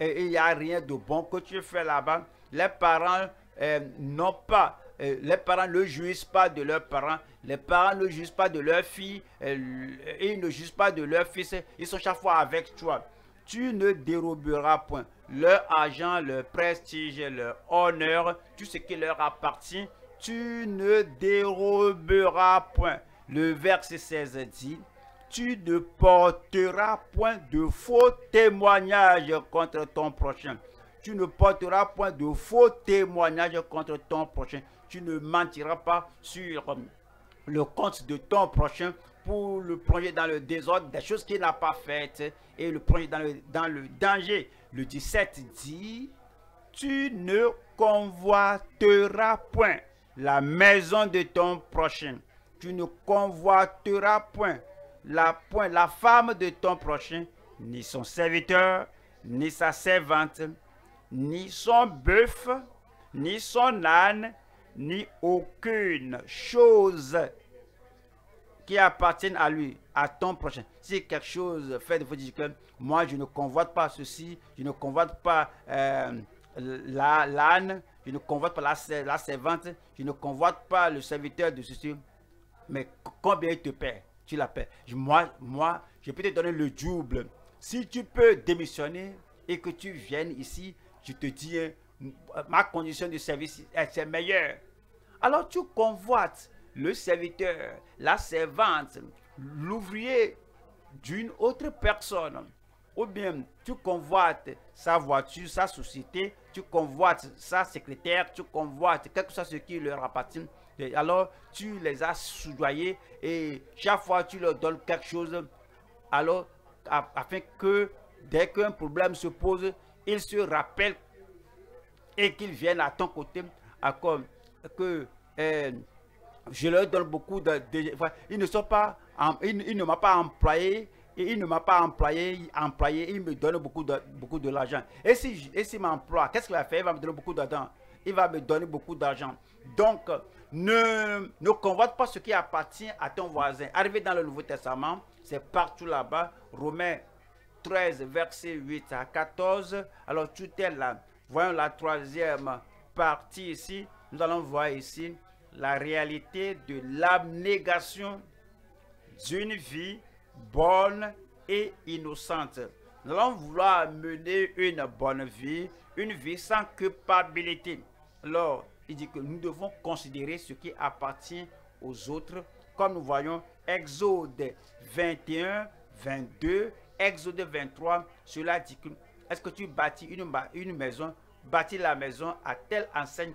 il n'y a rien de bon que tu fais là-bas. Les parents n'ont pas, les parents ne jouissent pas de leurs parents, les parents ne jouissent pas de leurs filles, ils ne jouissent pas de leurs fils, ils sont chaque fois avec toi. Tu ne déroberas point leur argent, leur prestige, leur honneur, tout ce qui leur appartient, tu ne déroberas point. Le verset 16 dit, tu ne porteras point de faux témoignages contre ton prochain. Tu ne porteras point de faux témoignages contre ton prochain. Tu ne mentiras pas sur le compte de ton prochain pour le plonger dans le désordre des choses qu'il n'a pas faites et le plonger dans le danger. Le 17 dit, tu ne convoiteras point la maison de ton prochain. Tu ne convoiteras point la femme de ton prochain, ni son serviteur, ni sa servante, ni son bœuf, ni son âne, ni aucune chose qui appartienne à lui, à ton prochain. Si quelque chose fait de vous dire que moi je ne convoite pas ceci, je ne convoite pas l'âne, je ne convoite pas la servante, je ne convoite pas le serviteur de ceci, mais combien il te paie? Tu la paies. Moi, je peux te donner le double. Si tu peux démissionner et que tu viennes ici, je te dis, ma condition de service est meilleure. Alors tu convoites le serviteur, la servante, l'ouvrier d'une autre personne. Ou bien tu convoites sa voiture, sa société, tu convoites sa secrétaire, tu convoites quelque chose qui leur appartient. Alors tu les as soudoyés et chaque fois tu leur donnes quelque chose, alors afin que dès qu'un problème se pose, ils se rappellent et qu'ils viennent à ton côté, comme que je leur donne beaucoup ils ne sont pas, ils ne m'ont pas employé. Et il ne m'a pas employé, il me donne beaucoup de l'argent. Et s'il m'emploie, qu'est-ce qu'il va faire? Il va me donner beaucoup d'argent. Il va me donner beaucoup d'argent. Donc, ne convoite pas ce qui appartient à ton voisin. Arrivé dans le Nouveau Testament, c'est partout là-bas. Romains 13, verset 8 à 14. Alors, tout est là. Voyons la troisième partie ici. Nous allons voir ici la réalité de l'abnégation d'une vie bonne et innocente. Nous allons vouloir mener une bonne vie, une vie sans culpabilité. Alors, il dit que nous devons considérer ce qui appartient aux autres, comme nous voyons Exode 21, 22, Exode 23, cela dit que est-ce que tu bâtis une maison, bâtis la maison à telle enseigne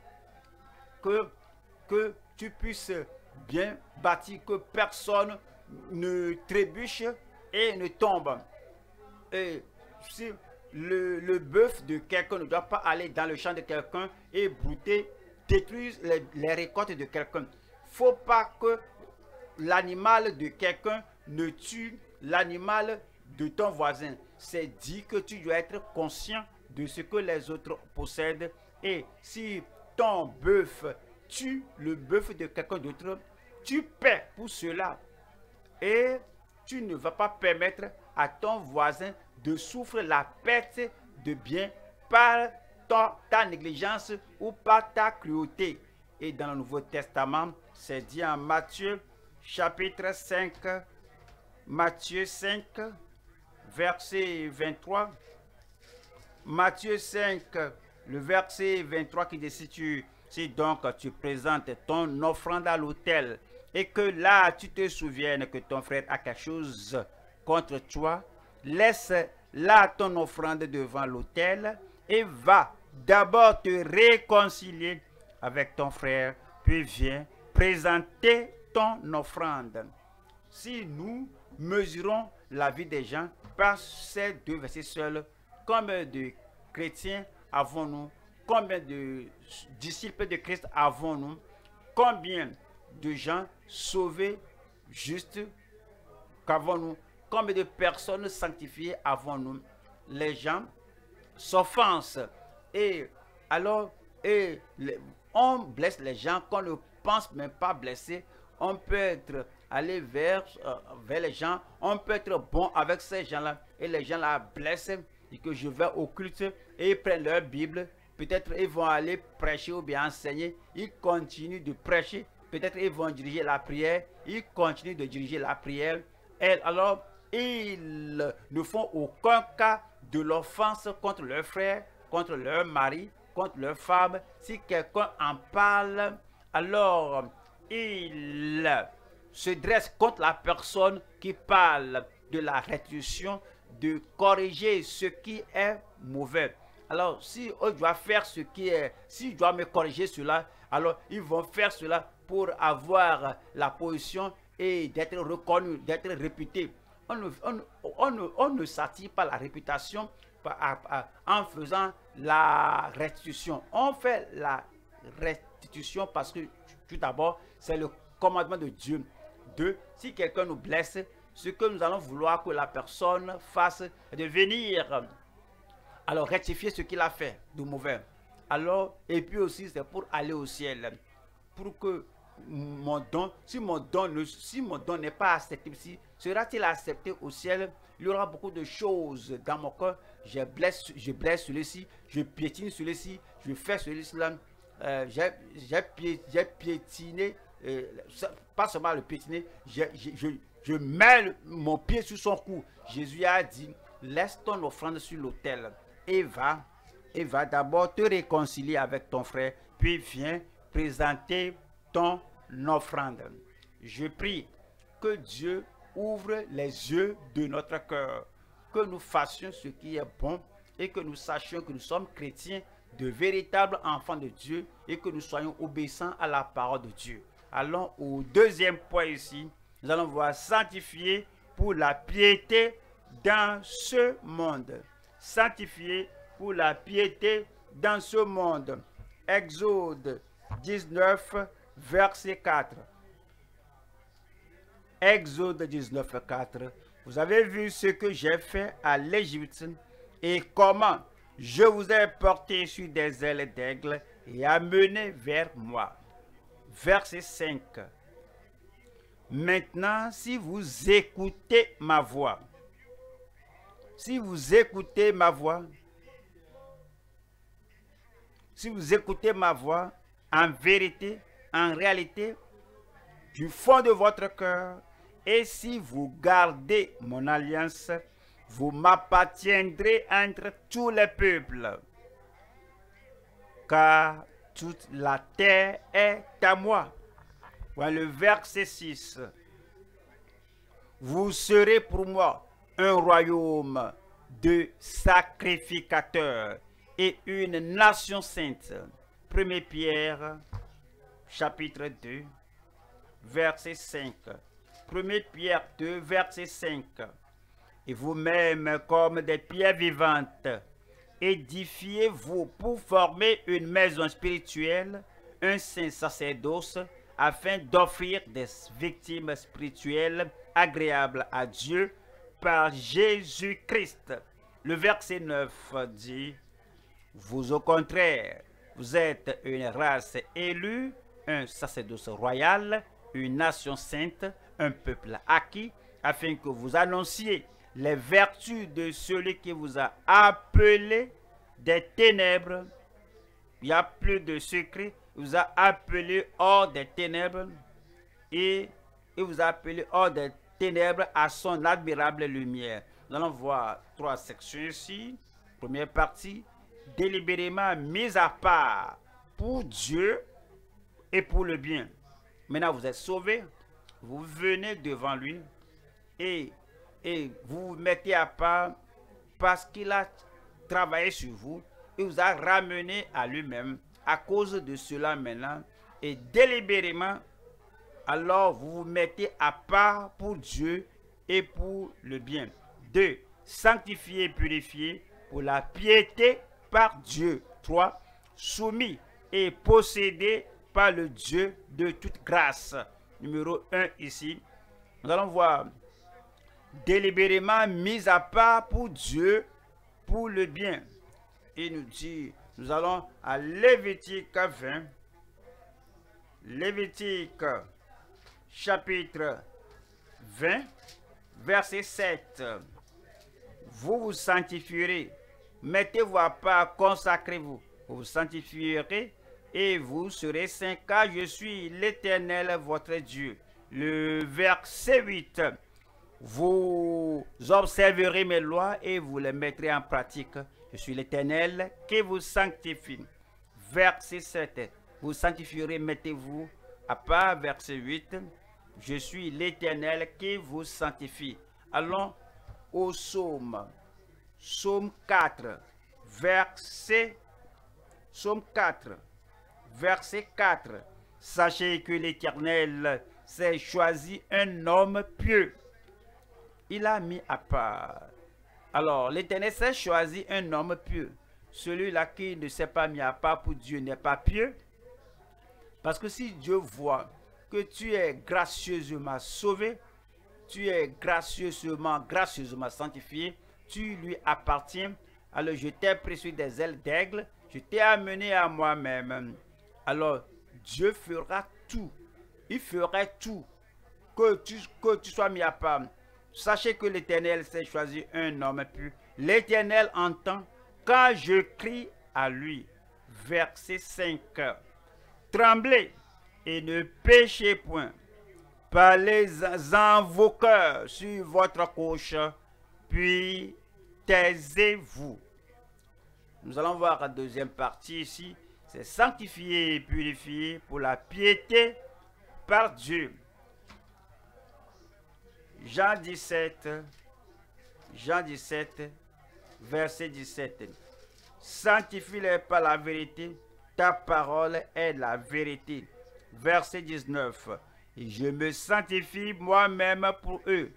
que tu puisses bien bâtir, que personne ne trébuche et ne tombe. Et si le bœuf de quelqu'un ne doit pas aller dans le champ de quelqu'un et brouter, détruire les récoltes de quelqu'un. Il ne faut pas que l'animal de quelqu'un ne tue l'animal de ton voisin. C'est dit que tu dois être conscient de ce que les autres possèdent. Et si ton bœuf tue le bœuf de quelqu'un d'autre, tu paies pour cela. Et tu ne vas pas permettre à ton voisin de souffrir la perte de biens par ta négligence ou par ta cruauté. Et dans le Nouveau Testament, c'est dit en Matthieu chapitre 5, Matthieu 5, verset 23. Matthieu 5, le verset 23 qui dit, si donc tu présentes ton offrande à l'autel, et que là, tu te souviennes que ton frère a quelque chose contre toi, laisse là ton offrande devant l'autel et va d'abord te réconcilier avec ton frère, puis viens présenter ton offrande. Si nous mesurons la vie des gens par ces deux versets seuls, combien de chrétiens avons-nous? Combien de disciples de Christ avons-nous? Combien de gens sauvés, justes, qu'avons-nous? Combien de personnes sanctifiées avons-nous? Les gens s'offensent et alors on blesse les gens qu'on ne pense même pas blesser. On peut aller vers les gens, on peut être bon avec ces gens-là et les gens la blessent. et que je vais au culte et ils prennent leur Bible, peut-être ils vont aller prêcher ou bien enseigner, ils continuent de prêcher, peut-être ils vont diriger la prière, ils continuent de diriger la prière, et alors ils ne font aucun cas de l'offense contre leur frère, contre leur mari, contre leur femme. Si quelqu'un en parle, alors il se dresse contre la personne qui parle de la restitution, de corriger ce qui est mauvais. Alors, si on doit faire ce qui est, si je dois me corriger cela, alors ils vont faire cela pour avoir la position et d'être reconnu, d'être réputé. On ne s'attire pas la réputation en faisant la restitution. On fait la restitution parce que tout d'abord, c'est le commandement de Dieu. Deux, si quelqu'un nous blesse, ce que nous allons vouloir que la personne fasse est de venir alors rectifier ce qu'il a fait de mauvais. Alors, et puis aussi, c'est pour aller au ciel. Pour que mon don, si mon don n'est pas accepté ici, sera-t-il accepté au ciel? Il y aura beaucoup de choses dans mon cœur. Je blesse celui-ci, je piétine celui-ci, je fais celui-là. J'ai piétiné, pas seulement le piétiner, je mets mon pied sur son cou. Jésus a dit, laisse ton offrande sur l'autel et va d'abord te réconcilier avec ton frère, puis viens présenter ton offrande. Je prie que Dieu ouvre les yeux de notre cœur, que nous fassions ce qui est bon et que nous sachions que nous sommes chrétiens, de véritables enfants de Dieu et que nous soyons obéissants à la parole de Dieu. Allons au deuxième point ici. Nous allons voir sanctifier pour la piété dans ce monde. Sanctifier pour la piété dans ce monde. Exode 19, verset 4. Exode 19, 4. Vous avez vu ce que j'ai fait à l'Égypte et comment je vous ai porté sur des ailes d'aigle et amené vers moi. Verset 5. Maintenant, si vous écoutez ma voix, si vous écoutez ma voix, en vérité, en réalité, du fond de votre cœur, et si vous gardez mon alliance, vous m'appartiendrez entre tous les peuples, car toute la terre est à moi. Voilà le verset 6. Vous serez pour moi un royaume de sacrificateurs et une nation sainte. 1 Pierre, chapitre 2, verset 5. 1 Pierre 2, verset 5. Et vous-même, comme des pierres vivantes, édifiez-vous pour former une maison spirituelle, un saint sacerdoce, afin d'offrir des victimes spirituelles agréables à Dieu par Jésus-Christ. Le verset 9 dit, vous au contraire, vous êtes une race élue, un sacerdoce royal, une nation sainte, un peuple acquis, afin que vous annonciez les vertus de celui qui vous a appelé des ténèbres. Il n'y a plus de secret. Il vous a appelé hors des ténèbres et il vous a appelé hors des ténèbres à son admirable lumière. Nous allons voir 3 sections ici. Première partie, délibérément mise à part pour Dieu et pour le bien. Maintenant, vous êtes sauvés, vous venez devant lui et vous vous mettez à part parce qu'il a travaillé sur vous et vous a ramené à lui-même. À cause de cela maintenant, et délibérément, alors vous vous mettez à part pour Dieu et pour le bien. 2. Sanctifié et purifié pour la piété par Dieu. 3. Soumis et possédé par le Dieu de toute grâce. Numéro 1 ici. Nous allons voir délibérément mis à part pour Dieu, pour le bien. Il nous dit, nous allons à Lévitique 20. Lévitique chapitre 20, verset 7. Vous vous sanctifierez mettez-vous à part, consacrez-vous, vous vous sanctifierez et vous serez saints, car je suis l'Éternel, votre Dieu. Le verset 8, vous observerez mes lois et vous les mettrez en pratique. Je suis l'Éternel qui vous sanctifie. Verset 7, vous sanctifierez, mettez-vous à part. Verset 8, je suis l'Éternel qui vous sanctifie. Allons au psaume. Psaume 4, verset 4. Sachez que l'Éternel s'est choisi un homme pieux. Il a mis à part. Alors, l'Éternel s'est choisi un homme pieux. Celui-là qui ne s'est pas mis à part pour Dieu n'est pas pieux. Parce que si Dieu voit que tu es gracieusement sauvé, tu es gracieusement sanctifié, tu lui appartiens, alors je t'ai pris sur des ailes d'aigle, je t'ai amené à moi-même. Alors Dieu fera tout, il ferait tout, que tu sois mis à part. Sachez que l'Éternel s'est choisi un homme pur. L'Éternel entend quand je crie à lui. Verset 5. Tremblez et ne péchez point. Parlez-en vos cœurs sur votre couche, puis taisez-vous. Nous allons voir la deuxième partie ici. C'est sanctifier et purifier pour la piété par Dieu. Jean 17, verset 17. Sanctifie-les par la vérité, ta parole est la vérité. Verset 19. Et je me sanctifie moi-même pour eux.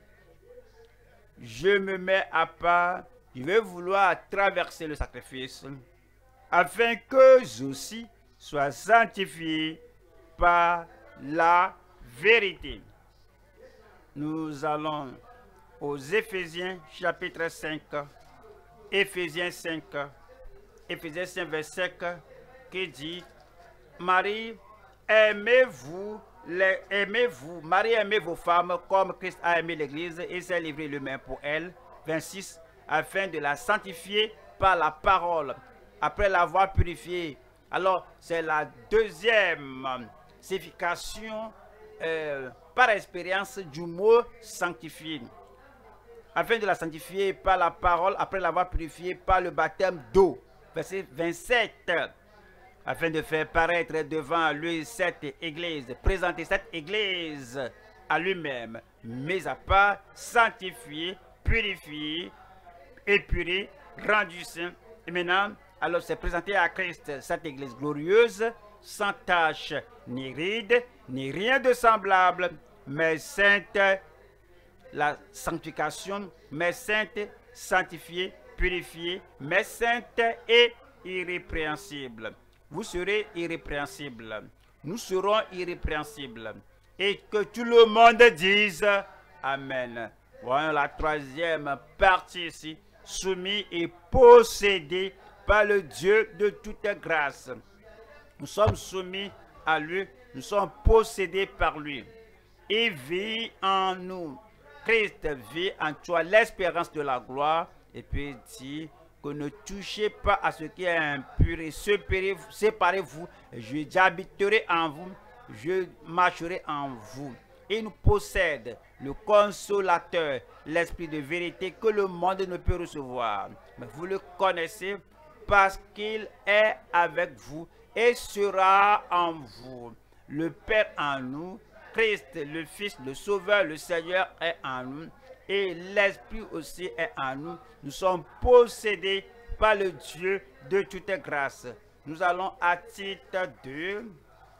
Je me mets à part, je vais vouloir traverser le sacrifice, afin qu'eux aussi soient sanctifiés par la vérité. Nous allons aux Éphésiens chapitre 5, Éphésiens 5, verset 5, qui dit, Marie, aimez-vous, Marie, aimez vos femmes comme Christ a aimé l'Église et s'est livré lui-même pour elle. 26, afin de la sanctifier par la parole, après l'avoir purifiée. Alors, c'est la deuxième signification par expérience du mot sanctifier. Afin de la sanctifier par la parole, après l'avoir purifiée par le baptême d'eau. Verset 27. Afin de faire paraître devant lui cette église, présenter cette église à lui-même, mis à part, sanctifié, purifié, épuré, rendu saint. Et maintenant, alors c'est présenté à Christ, cette église glorieuse, sans tache, ni ride, ni rien de semblable, mais sainte, la sanctification, mais sainte, sanctifiée, purifiée, mais sainte et irrépréhensible. Vous serez irrépréhensibles. Nous serons irrépréhensibles. Et que tout le monde dise Amen. Voyons la troisième partie ici. Soumis et possédé par le Dieu de toute grâce. Nous sommes soumis à lui. Nous sommes possédés par lui. Il vit en nous. Christ vit en toi l'espérance de la gloire. Et puis il dit que ne touchez pas à ce qui est impur et séparez-vous. J'habiterai en vous, je marcherai en vous. Il nous possède le consolateur, l'esprit de vérité que le monde ne peut recevoir. Mais vous le connaissez parce qu'il est avec vous et sera en vous. Le Père en nous, Christ, le Fils, le Sauveur, le Seigneur est en nous. Et l'Esprit aussi est en nous. Nous sommes possédés par le Dieu de toute grâce. Nous allons à Tite 2.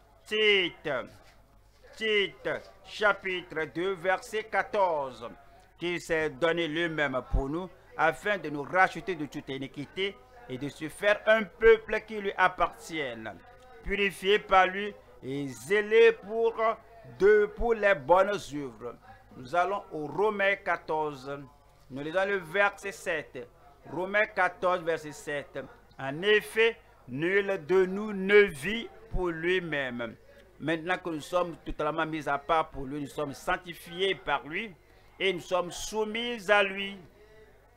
Tite, chapitre 2, verset 14. Qui s'est donné lui-même pour nous, afin de nous racheter de toute iniquité et de se faire un peuple qui lui appartienne. Purifié par lui et zélé pour les bonnes œuvres. Nous allons au Romains 14. Nous lisons le verset 7. Romains 14, verset 7. En effet, nul de nous ne vit pour lui-même. Maintenant que nous sommes totalement mis à part pour lui, nous sommes sanctifiés par lui et nous sommes soumis à lui.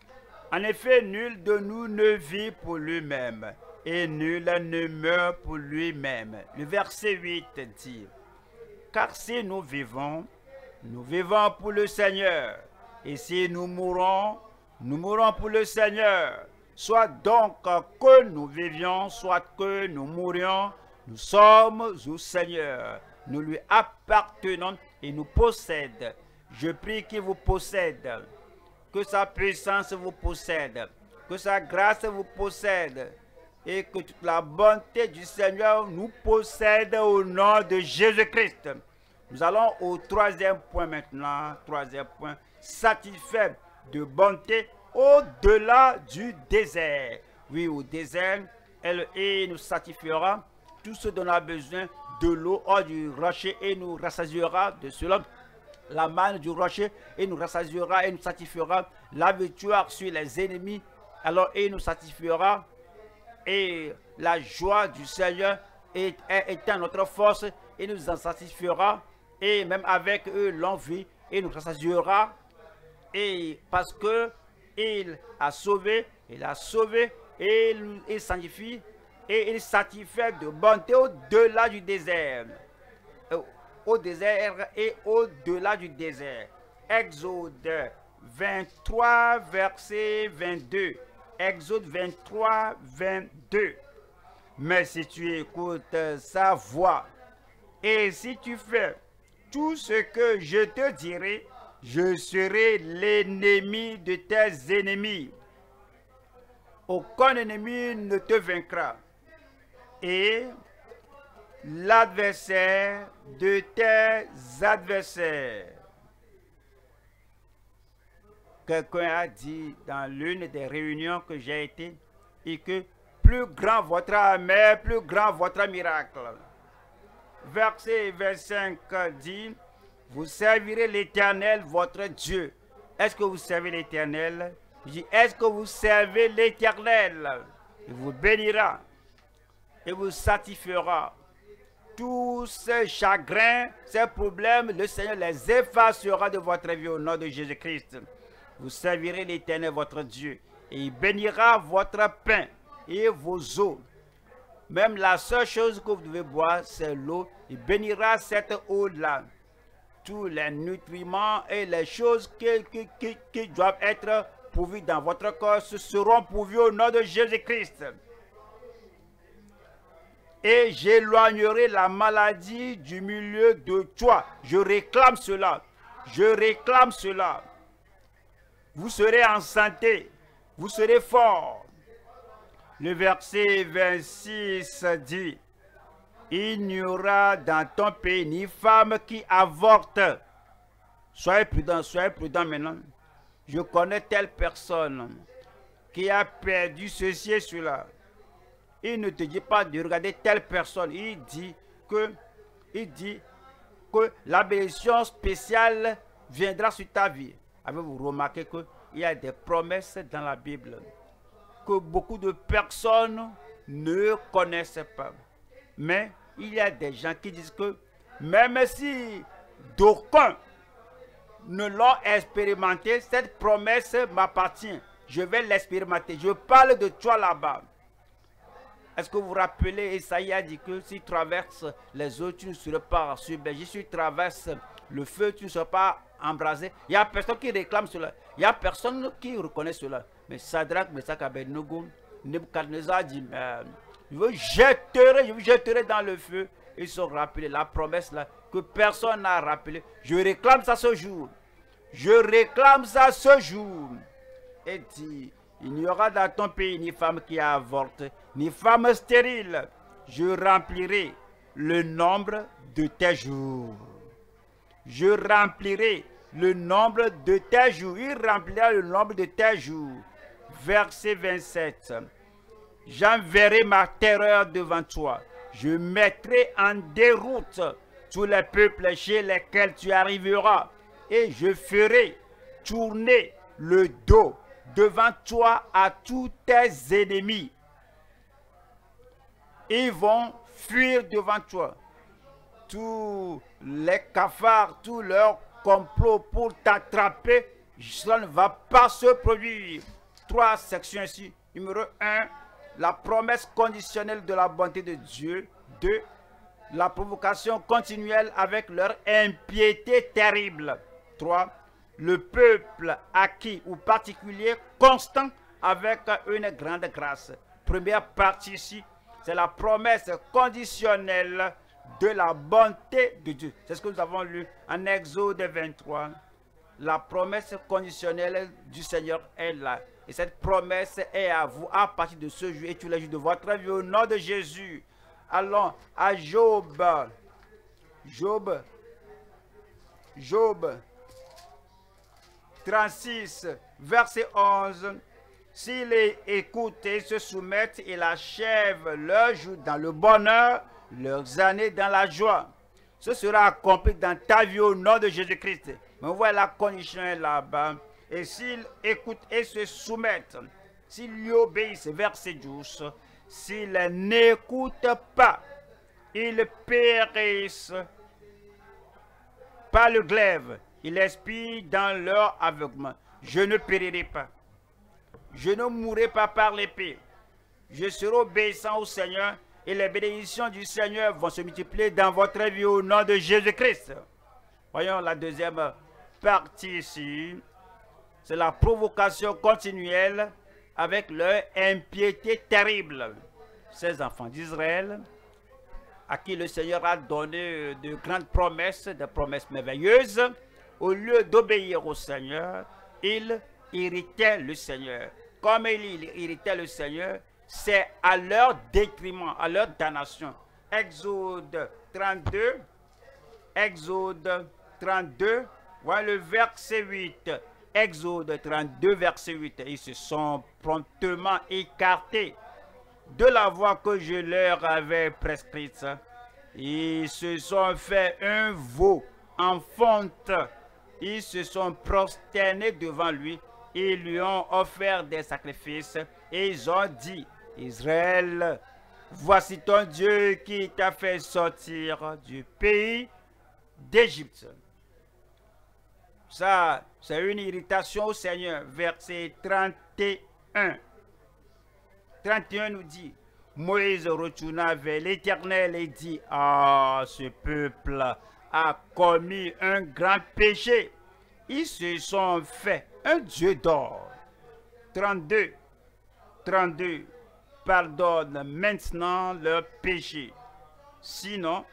En effet, nul de nous ne vit pour lui-même, et nul ne meurt pour lui-même. Le verset 8 dit, car si nous vivons pour le Seigneur, et si nous mourons pour le Seigneur. Soit donc que nous vivions, soit que nous mourions, nous sommes au Seigneur. Nous lui appartenons et nous possède. Je prie qu'il vous possède, que sa puissance vous possède, que sa grâce vous possède et que toute la bonté du Seigneur nous possède au nom de Jésus-Christ. Nous allons au troisième point maintenant. Troisième point, satisfait de bonté au-delà du désert. Oui, au désert, il nous satisfera tout ce dont on a besoin, de l'eau hors du rocher et nous rassasiera de cela. La manne du rocher et nous rassasiera et nous satisfera. La victoire sur les ennemis, alors il nous satisfera. Et la joie du Seigneur est notre force et nous en satisfera. Et même avec eux, l'envie, il nous rassasiera. Et parce que il a sauvé et il sanctifie et il satisfait de bonté au-delà du désert. Au désert et au-delà du désert. Exode 23, verset 22. Exode 23, 22. Mais si tu écoutes sa voix et si tu fais tout ce que je te dirai, je serai l'ennemi de tes ennemis. Aucun ennemi ne te vaincra. Et l'adversaire de tes adversaires. Quelqu'un a dit dans l'une des réunions que j'ai été, et que plus grand votre amer, plus grand votre miracle. Verset 25 dit, vous servirez l'Éternel, votre Dieu. Est-ce que vous servez l'Éternel? Je dis, est-ce que vous servez l'Éternel? Il vous bénira et vous satisfera. Tous ces chagrins, ces problèmes, le Seigneur les effacera de votre vie au nom de Jésus-Christ. Vous servirez l'Éternel, votre Dieu, et il bénira votre pain et vos eaux. Même la seule chose que vous devez boire, c'est l'eau. Il bénira cette eau-là. Tous les nutriments et les choses qui doivent être pourvus dans votre corps seront pourvus au nom de Jésus-Christ. Et j'éloignerai la maladie du milieu de toi. Je réclame cela. Je réclame cela. Vous serez en santé. Vous serez fort. Le verset 26 dit, il n'y aura dans ton pays ni femme qui avorte. Soyez prudents maintenant. Je connais telle personne qui a perdu ceci et cela. Il ne te dit pas de regarder telle personne. Il dit que la bénédiction spéciale viendra sur ta vie. Avez-vous remarqué qu'il y a des promesses dans la Bible que beaucoup de personnes ne connaissent pas? Mais il y a des gens qui disent que même si d'aucuns ne l'ont expérimenté, cette promesse m'appartient. Je vais l'expérimenter. Je parle de toi là-bas. Est-ce que vous vous rappelez, Esaïe a dit que si tu traverses les eaux, tu ne seras pas submergé. Si tu traverses le feu, tu ne seras pas embrasé. Il n'y a personne qui réclame cela. Il n'y a personne qui reconnaît cela. Mais Shadrach, Meshach, Abednego, Nebuchadnezzar dit, je vous jetterai dans le feu. Ils sont rappelés la promesse là que personne n'a rappelé. Je réclame ça ce jour. Je réclame ça ce jour. Et dit, il n'y aura dans ton pays ni femme qui avorte, ni femme stérile. Je remplirai le nombre de tes jours. Je remplirai le nombre de tes jours. Il remplira le nombre de tes jours. Verset 27. J'enverrai ma terreur devant toi. Je mettrai en déroute tous les peuples chez lesquels tu arriveras. Et je ferai tourner le dos devant toi à tous tes ennemis. Ils vont fuir devant toi. Tous les cafards, tous leurs complots pour t'attraper, cela ne va pas se produire. 3 sections ici. Numéro 1, la promesse conditionnelle de la bonté de Dieu. 2, la provocation continuelle avec leur impiété terrible. 3, le peuple acquis ou particulier constant avec une grande grâce. Première partie ici, c'est la promesse conditionnelle de la bonté de Dieu. C'est ce que nous avons lu en Exode 23. La promesse conditionnelle du Seigneur est là. Et cette promesse est à vous à partir de ce jour et tous les jours de votre vie au nom de Jésus. Allons à Job. Job 36, verset 11. S'ils écoutent et se soumettent, ils achèvent leurs jours dans le bonheur, leurs années dans la joie. Ce sera accompli dans ta vie au nom de Jésus-Christ. Mais voilà, la condition est là-bas. Et s'ils écoutent et se soumettent, s'ils lui obéissent, verset 12, s'ils n'écoutent pas, ils périssent par le glaive. Ils expirent dans leur aveuglement. Je ne périrai pas. Je ne mourrai pas par l'épée. Je serai obéissant au Seigneur et les bénédictions du Seigneur vont se multiplier dans votre vie au nom de Jésus-Christ. Voyons la deuxième partie ici. C'est la provocation continuelle avec leur impiété terrible. Ces enfants d'Israël, à qui le Seigneur a donné de grandes promesses, des promesses merveilleuses, au lieu d'obéir au Seigneur, ils irritaient le Seigneur. Comme ils irritaient le Seigneur, c'est à leur détriment, à leur damnation. Exode 32, voilà le verset 8. Exode 32, verset 8. Ils se sont promptement écartés de la voie que je leur avais prescrite. Ils se sont fait un veau en fonte. Ils se sont prosternés devant lui. Ils lui ont offert des sacrifices. Et ils ont dit, Israël, voici ton Dieu qui t'a fait sortir du pays d'Égypte. Ça, c'est une irritation au Seigneur. Verset 31. 31 nous dit, Moïse retourna vers l'Éternel et dit, ah, ce peuple a commis un grand péché. Ils se sont fait un Dieu d'or. 32. Pardonne maintenant leur péché. Sinon,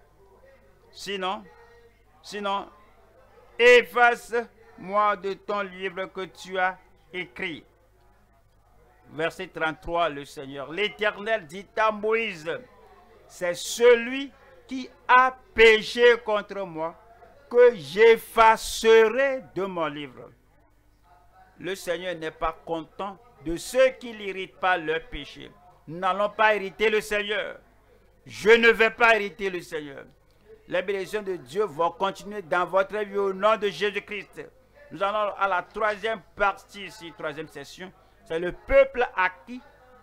efface-moi de ton livre que tu as écrit. Verset 33, le Seigneur, l'Éternel dit à Moïse, c'est celui qui a péché contre moi que j'effacerai de mon livre. Le Seigneur n'est pas content de ceux qui n'irritent pas leur péché. Nous n'allons pas hériter le Seigneur. Je ne vais pas hériter le Seigneur. Les bénédictions de Dieu vont continuer dans votre vie au nom de Jésus-Christ. Nous allons à la troisième partie ici, troisième session. C'est le peuple acquis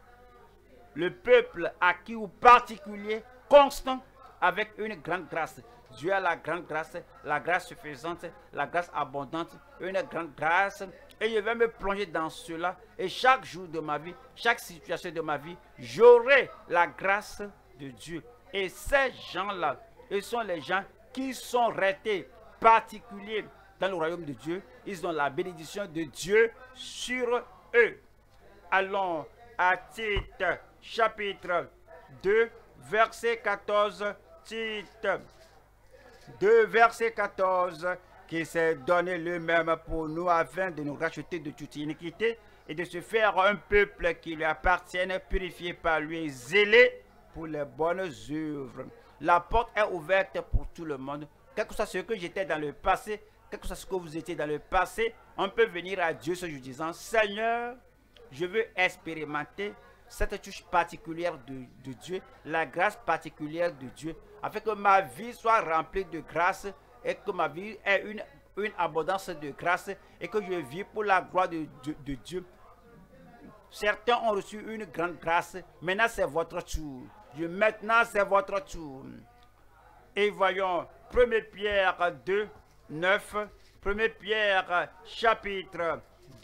ou particulier, constant, avec une grande grâce. Dieu a la grâce suffisante, la grâce abondante, une grande grâce. Et je vais me plonger dans cela. Et chaque jour de ma vie, chaque situation de ma vie, j'aurai la grâce de Dieu. Et ces gens-là, ce sont les gens qui sont restés particuliers dans le royaume de Dieu. Ils ont la bénédiction de Dieu sur eux. Allons à Tite, chapitre 2, verset 14. Tite 2, verset 14, qui s'est donné lui-même pour nous afin de nous racheter de toute iniquité et de se faire un peuple qui lui appartienne, purifié par lui et zélé pour les bonnes œuvres. La porte est ouverte pour tout le monde. Quel que soit ce que j'étais dans le passé, quel que soit ce que vous étiez dans le passé, on peut venir à Dieu ce jour disant, Seigneur, je veux expérimenter cette touche particulière de Dieu, la grâce particulière de Dieu, afin que ma vie soit remplie de grâce et que ma vie ait une abondance de grâce et que je vis pour la gloire de Dieu. Certains ont reçu une grande grâce, maintenant c'est votre tour. Maintenant c'est votre tour. Et voyons 1 Pierre 2, 9, 1 Pierre chapitre 2,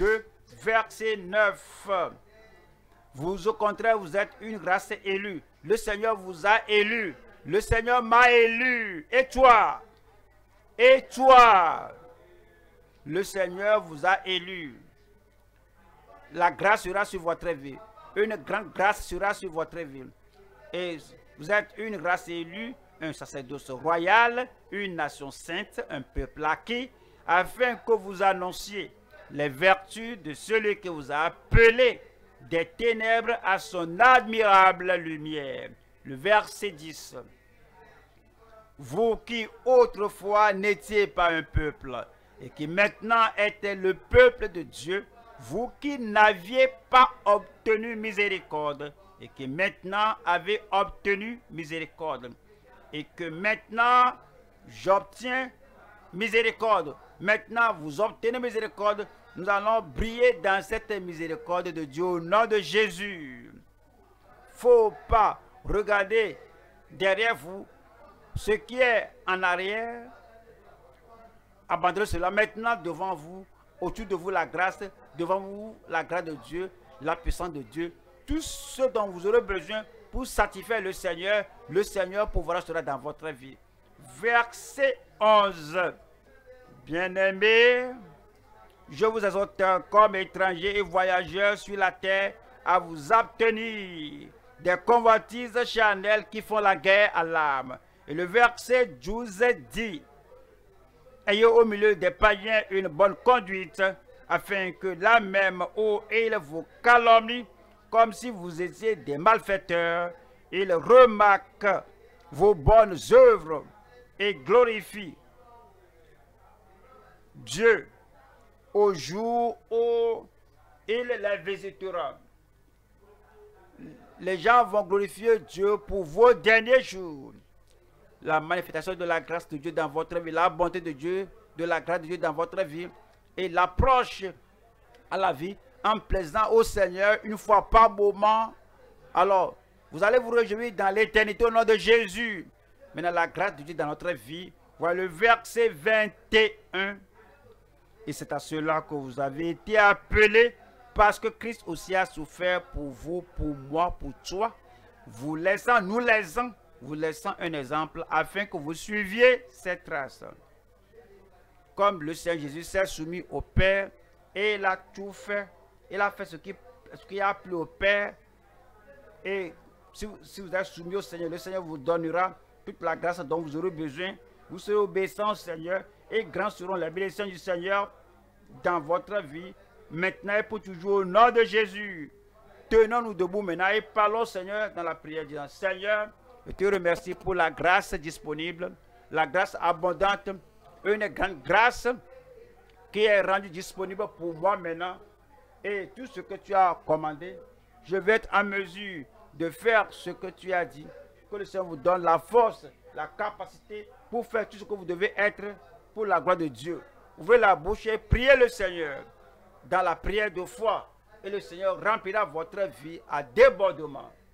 verset 9. Vous, au contraire, vous êtes une race élue. Le Seigneur vous a élu. Le Seigneur m'a élu. Et toi? Et toi? Le Seigneur vous a élu. La grâce sera sur votre vie. Une grande grâce sera sur votre vie. Et vous êtes une race élue, un sacerdoce royal, une nation sainte, un peuple acquis, afin que vous annonciez les vertus de celui qui vous a appelé des ténèbres à son admirable lumière. Le verset 10. Vous qui autrefois n'étiez pas un peuple, et qui maintenant était le peuple de Dieu, vous qui n'aviez pas obtenu miséricorde, et qui maintenant avez obtenu miséricorde, et que maintenant j'obtiens miséricorde. Maintenant vous obtenez miséricorde, nous allons briller dans cette miséricorde de Dieu au nom de Jésus. Faut pas regarder derrière vous ce qui est en arrière. Abandonnez cela maintenant devant vous, autour de vous la grâce, devant vous la grâce de Dieu, la puissance de Dieu. Tout ce dont vous aurez besoin pour satisfaire le Seigneur pourra cela dans votre vie. Verset 11. Bien-aimés, je vous exhorte comme étrangers et voyageurs sur la terre à vous abstenir des convoitises charnelles qui font la guerre à l'âme. Et le verset 12 dit: ayez au milieu des païens une bonne conduite, afin que là même où ils vous calomnient, comme si vous étiez des malfaiteurs, ils remarquent vos bonnes œuvres et glorifient Dieu au jour où il les visitera. Les gens vont glorifier Dieu pour vos derniers jours. La manifestation de la grâce de Dieu dans votre vie, la bonté de Dieu, de la grâce de Dieu dans votre vie, et l'approche à la vie en plaisant au Seigneur une fois par moment. Alors, vous allez vous réjouir dans l'éternité au nom de Jésus. Maintenant, la grâce de Dieu dans notre vie. Voilà le verset 21. Et c'est à cela que vous avez été appelés, parce que Christ aussi a souffert pour vous, pour moi, pour toi, vous laissant un exemple afin que vous suiviez cette trace. Comme le Seigneur Jésus s'est soumis au Père et il a tout fait, il a fait ce qui a plu au Père. Et si vous êtes soumis au Seigneur, le Seigneur vous donnera toute la grâce dont vous aurez besoin. Vous serez obéissants au Seigneur et grands seront les bénédictions du Seigneur dans votre vie, maintenant et pour toujours, au nom de Jésus. Tenons-nous debout maintenant et parlons au Seigneur dans la prière, disant: Seigneur, je te remercie pour la grâce disponible, la grâce abondante, une grande grâce qui est rendue disponible pour moi maintenant. Et tout ce que tu as commandé, je vais être en mesure de faire ce que tu as dit. Que le Seigneur vous donne la force, la capacité pour faire tout ce que vous devez être pour la gloire de Dieu. Ouvrez la bouche et priez le Seigneur dans la prière de foi. Et le Seigneur remplira votre vie à débordement.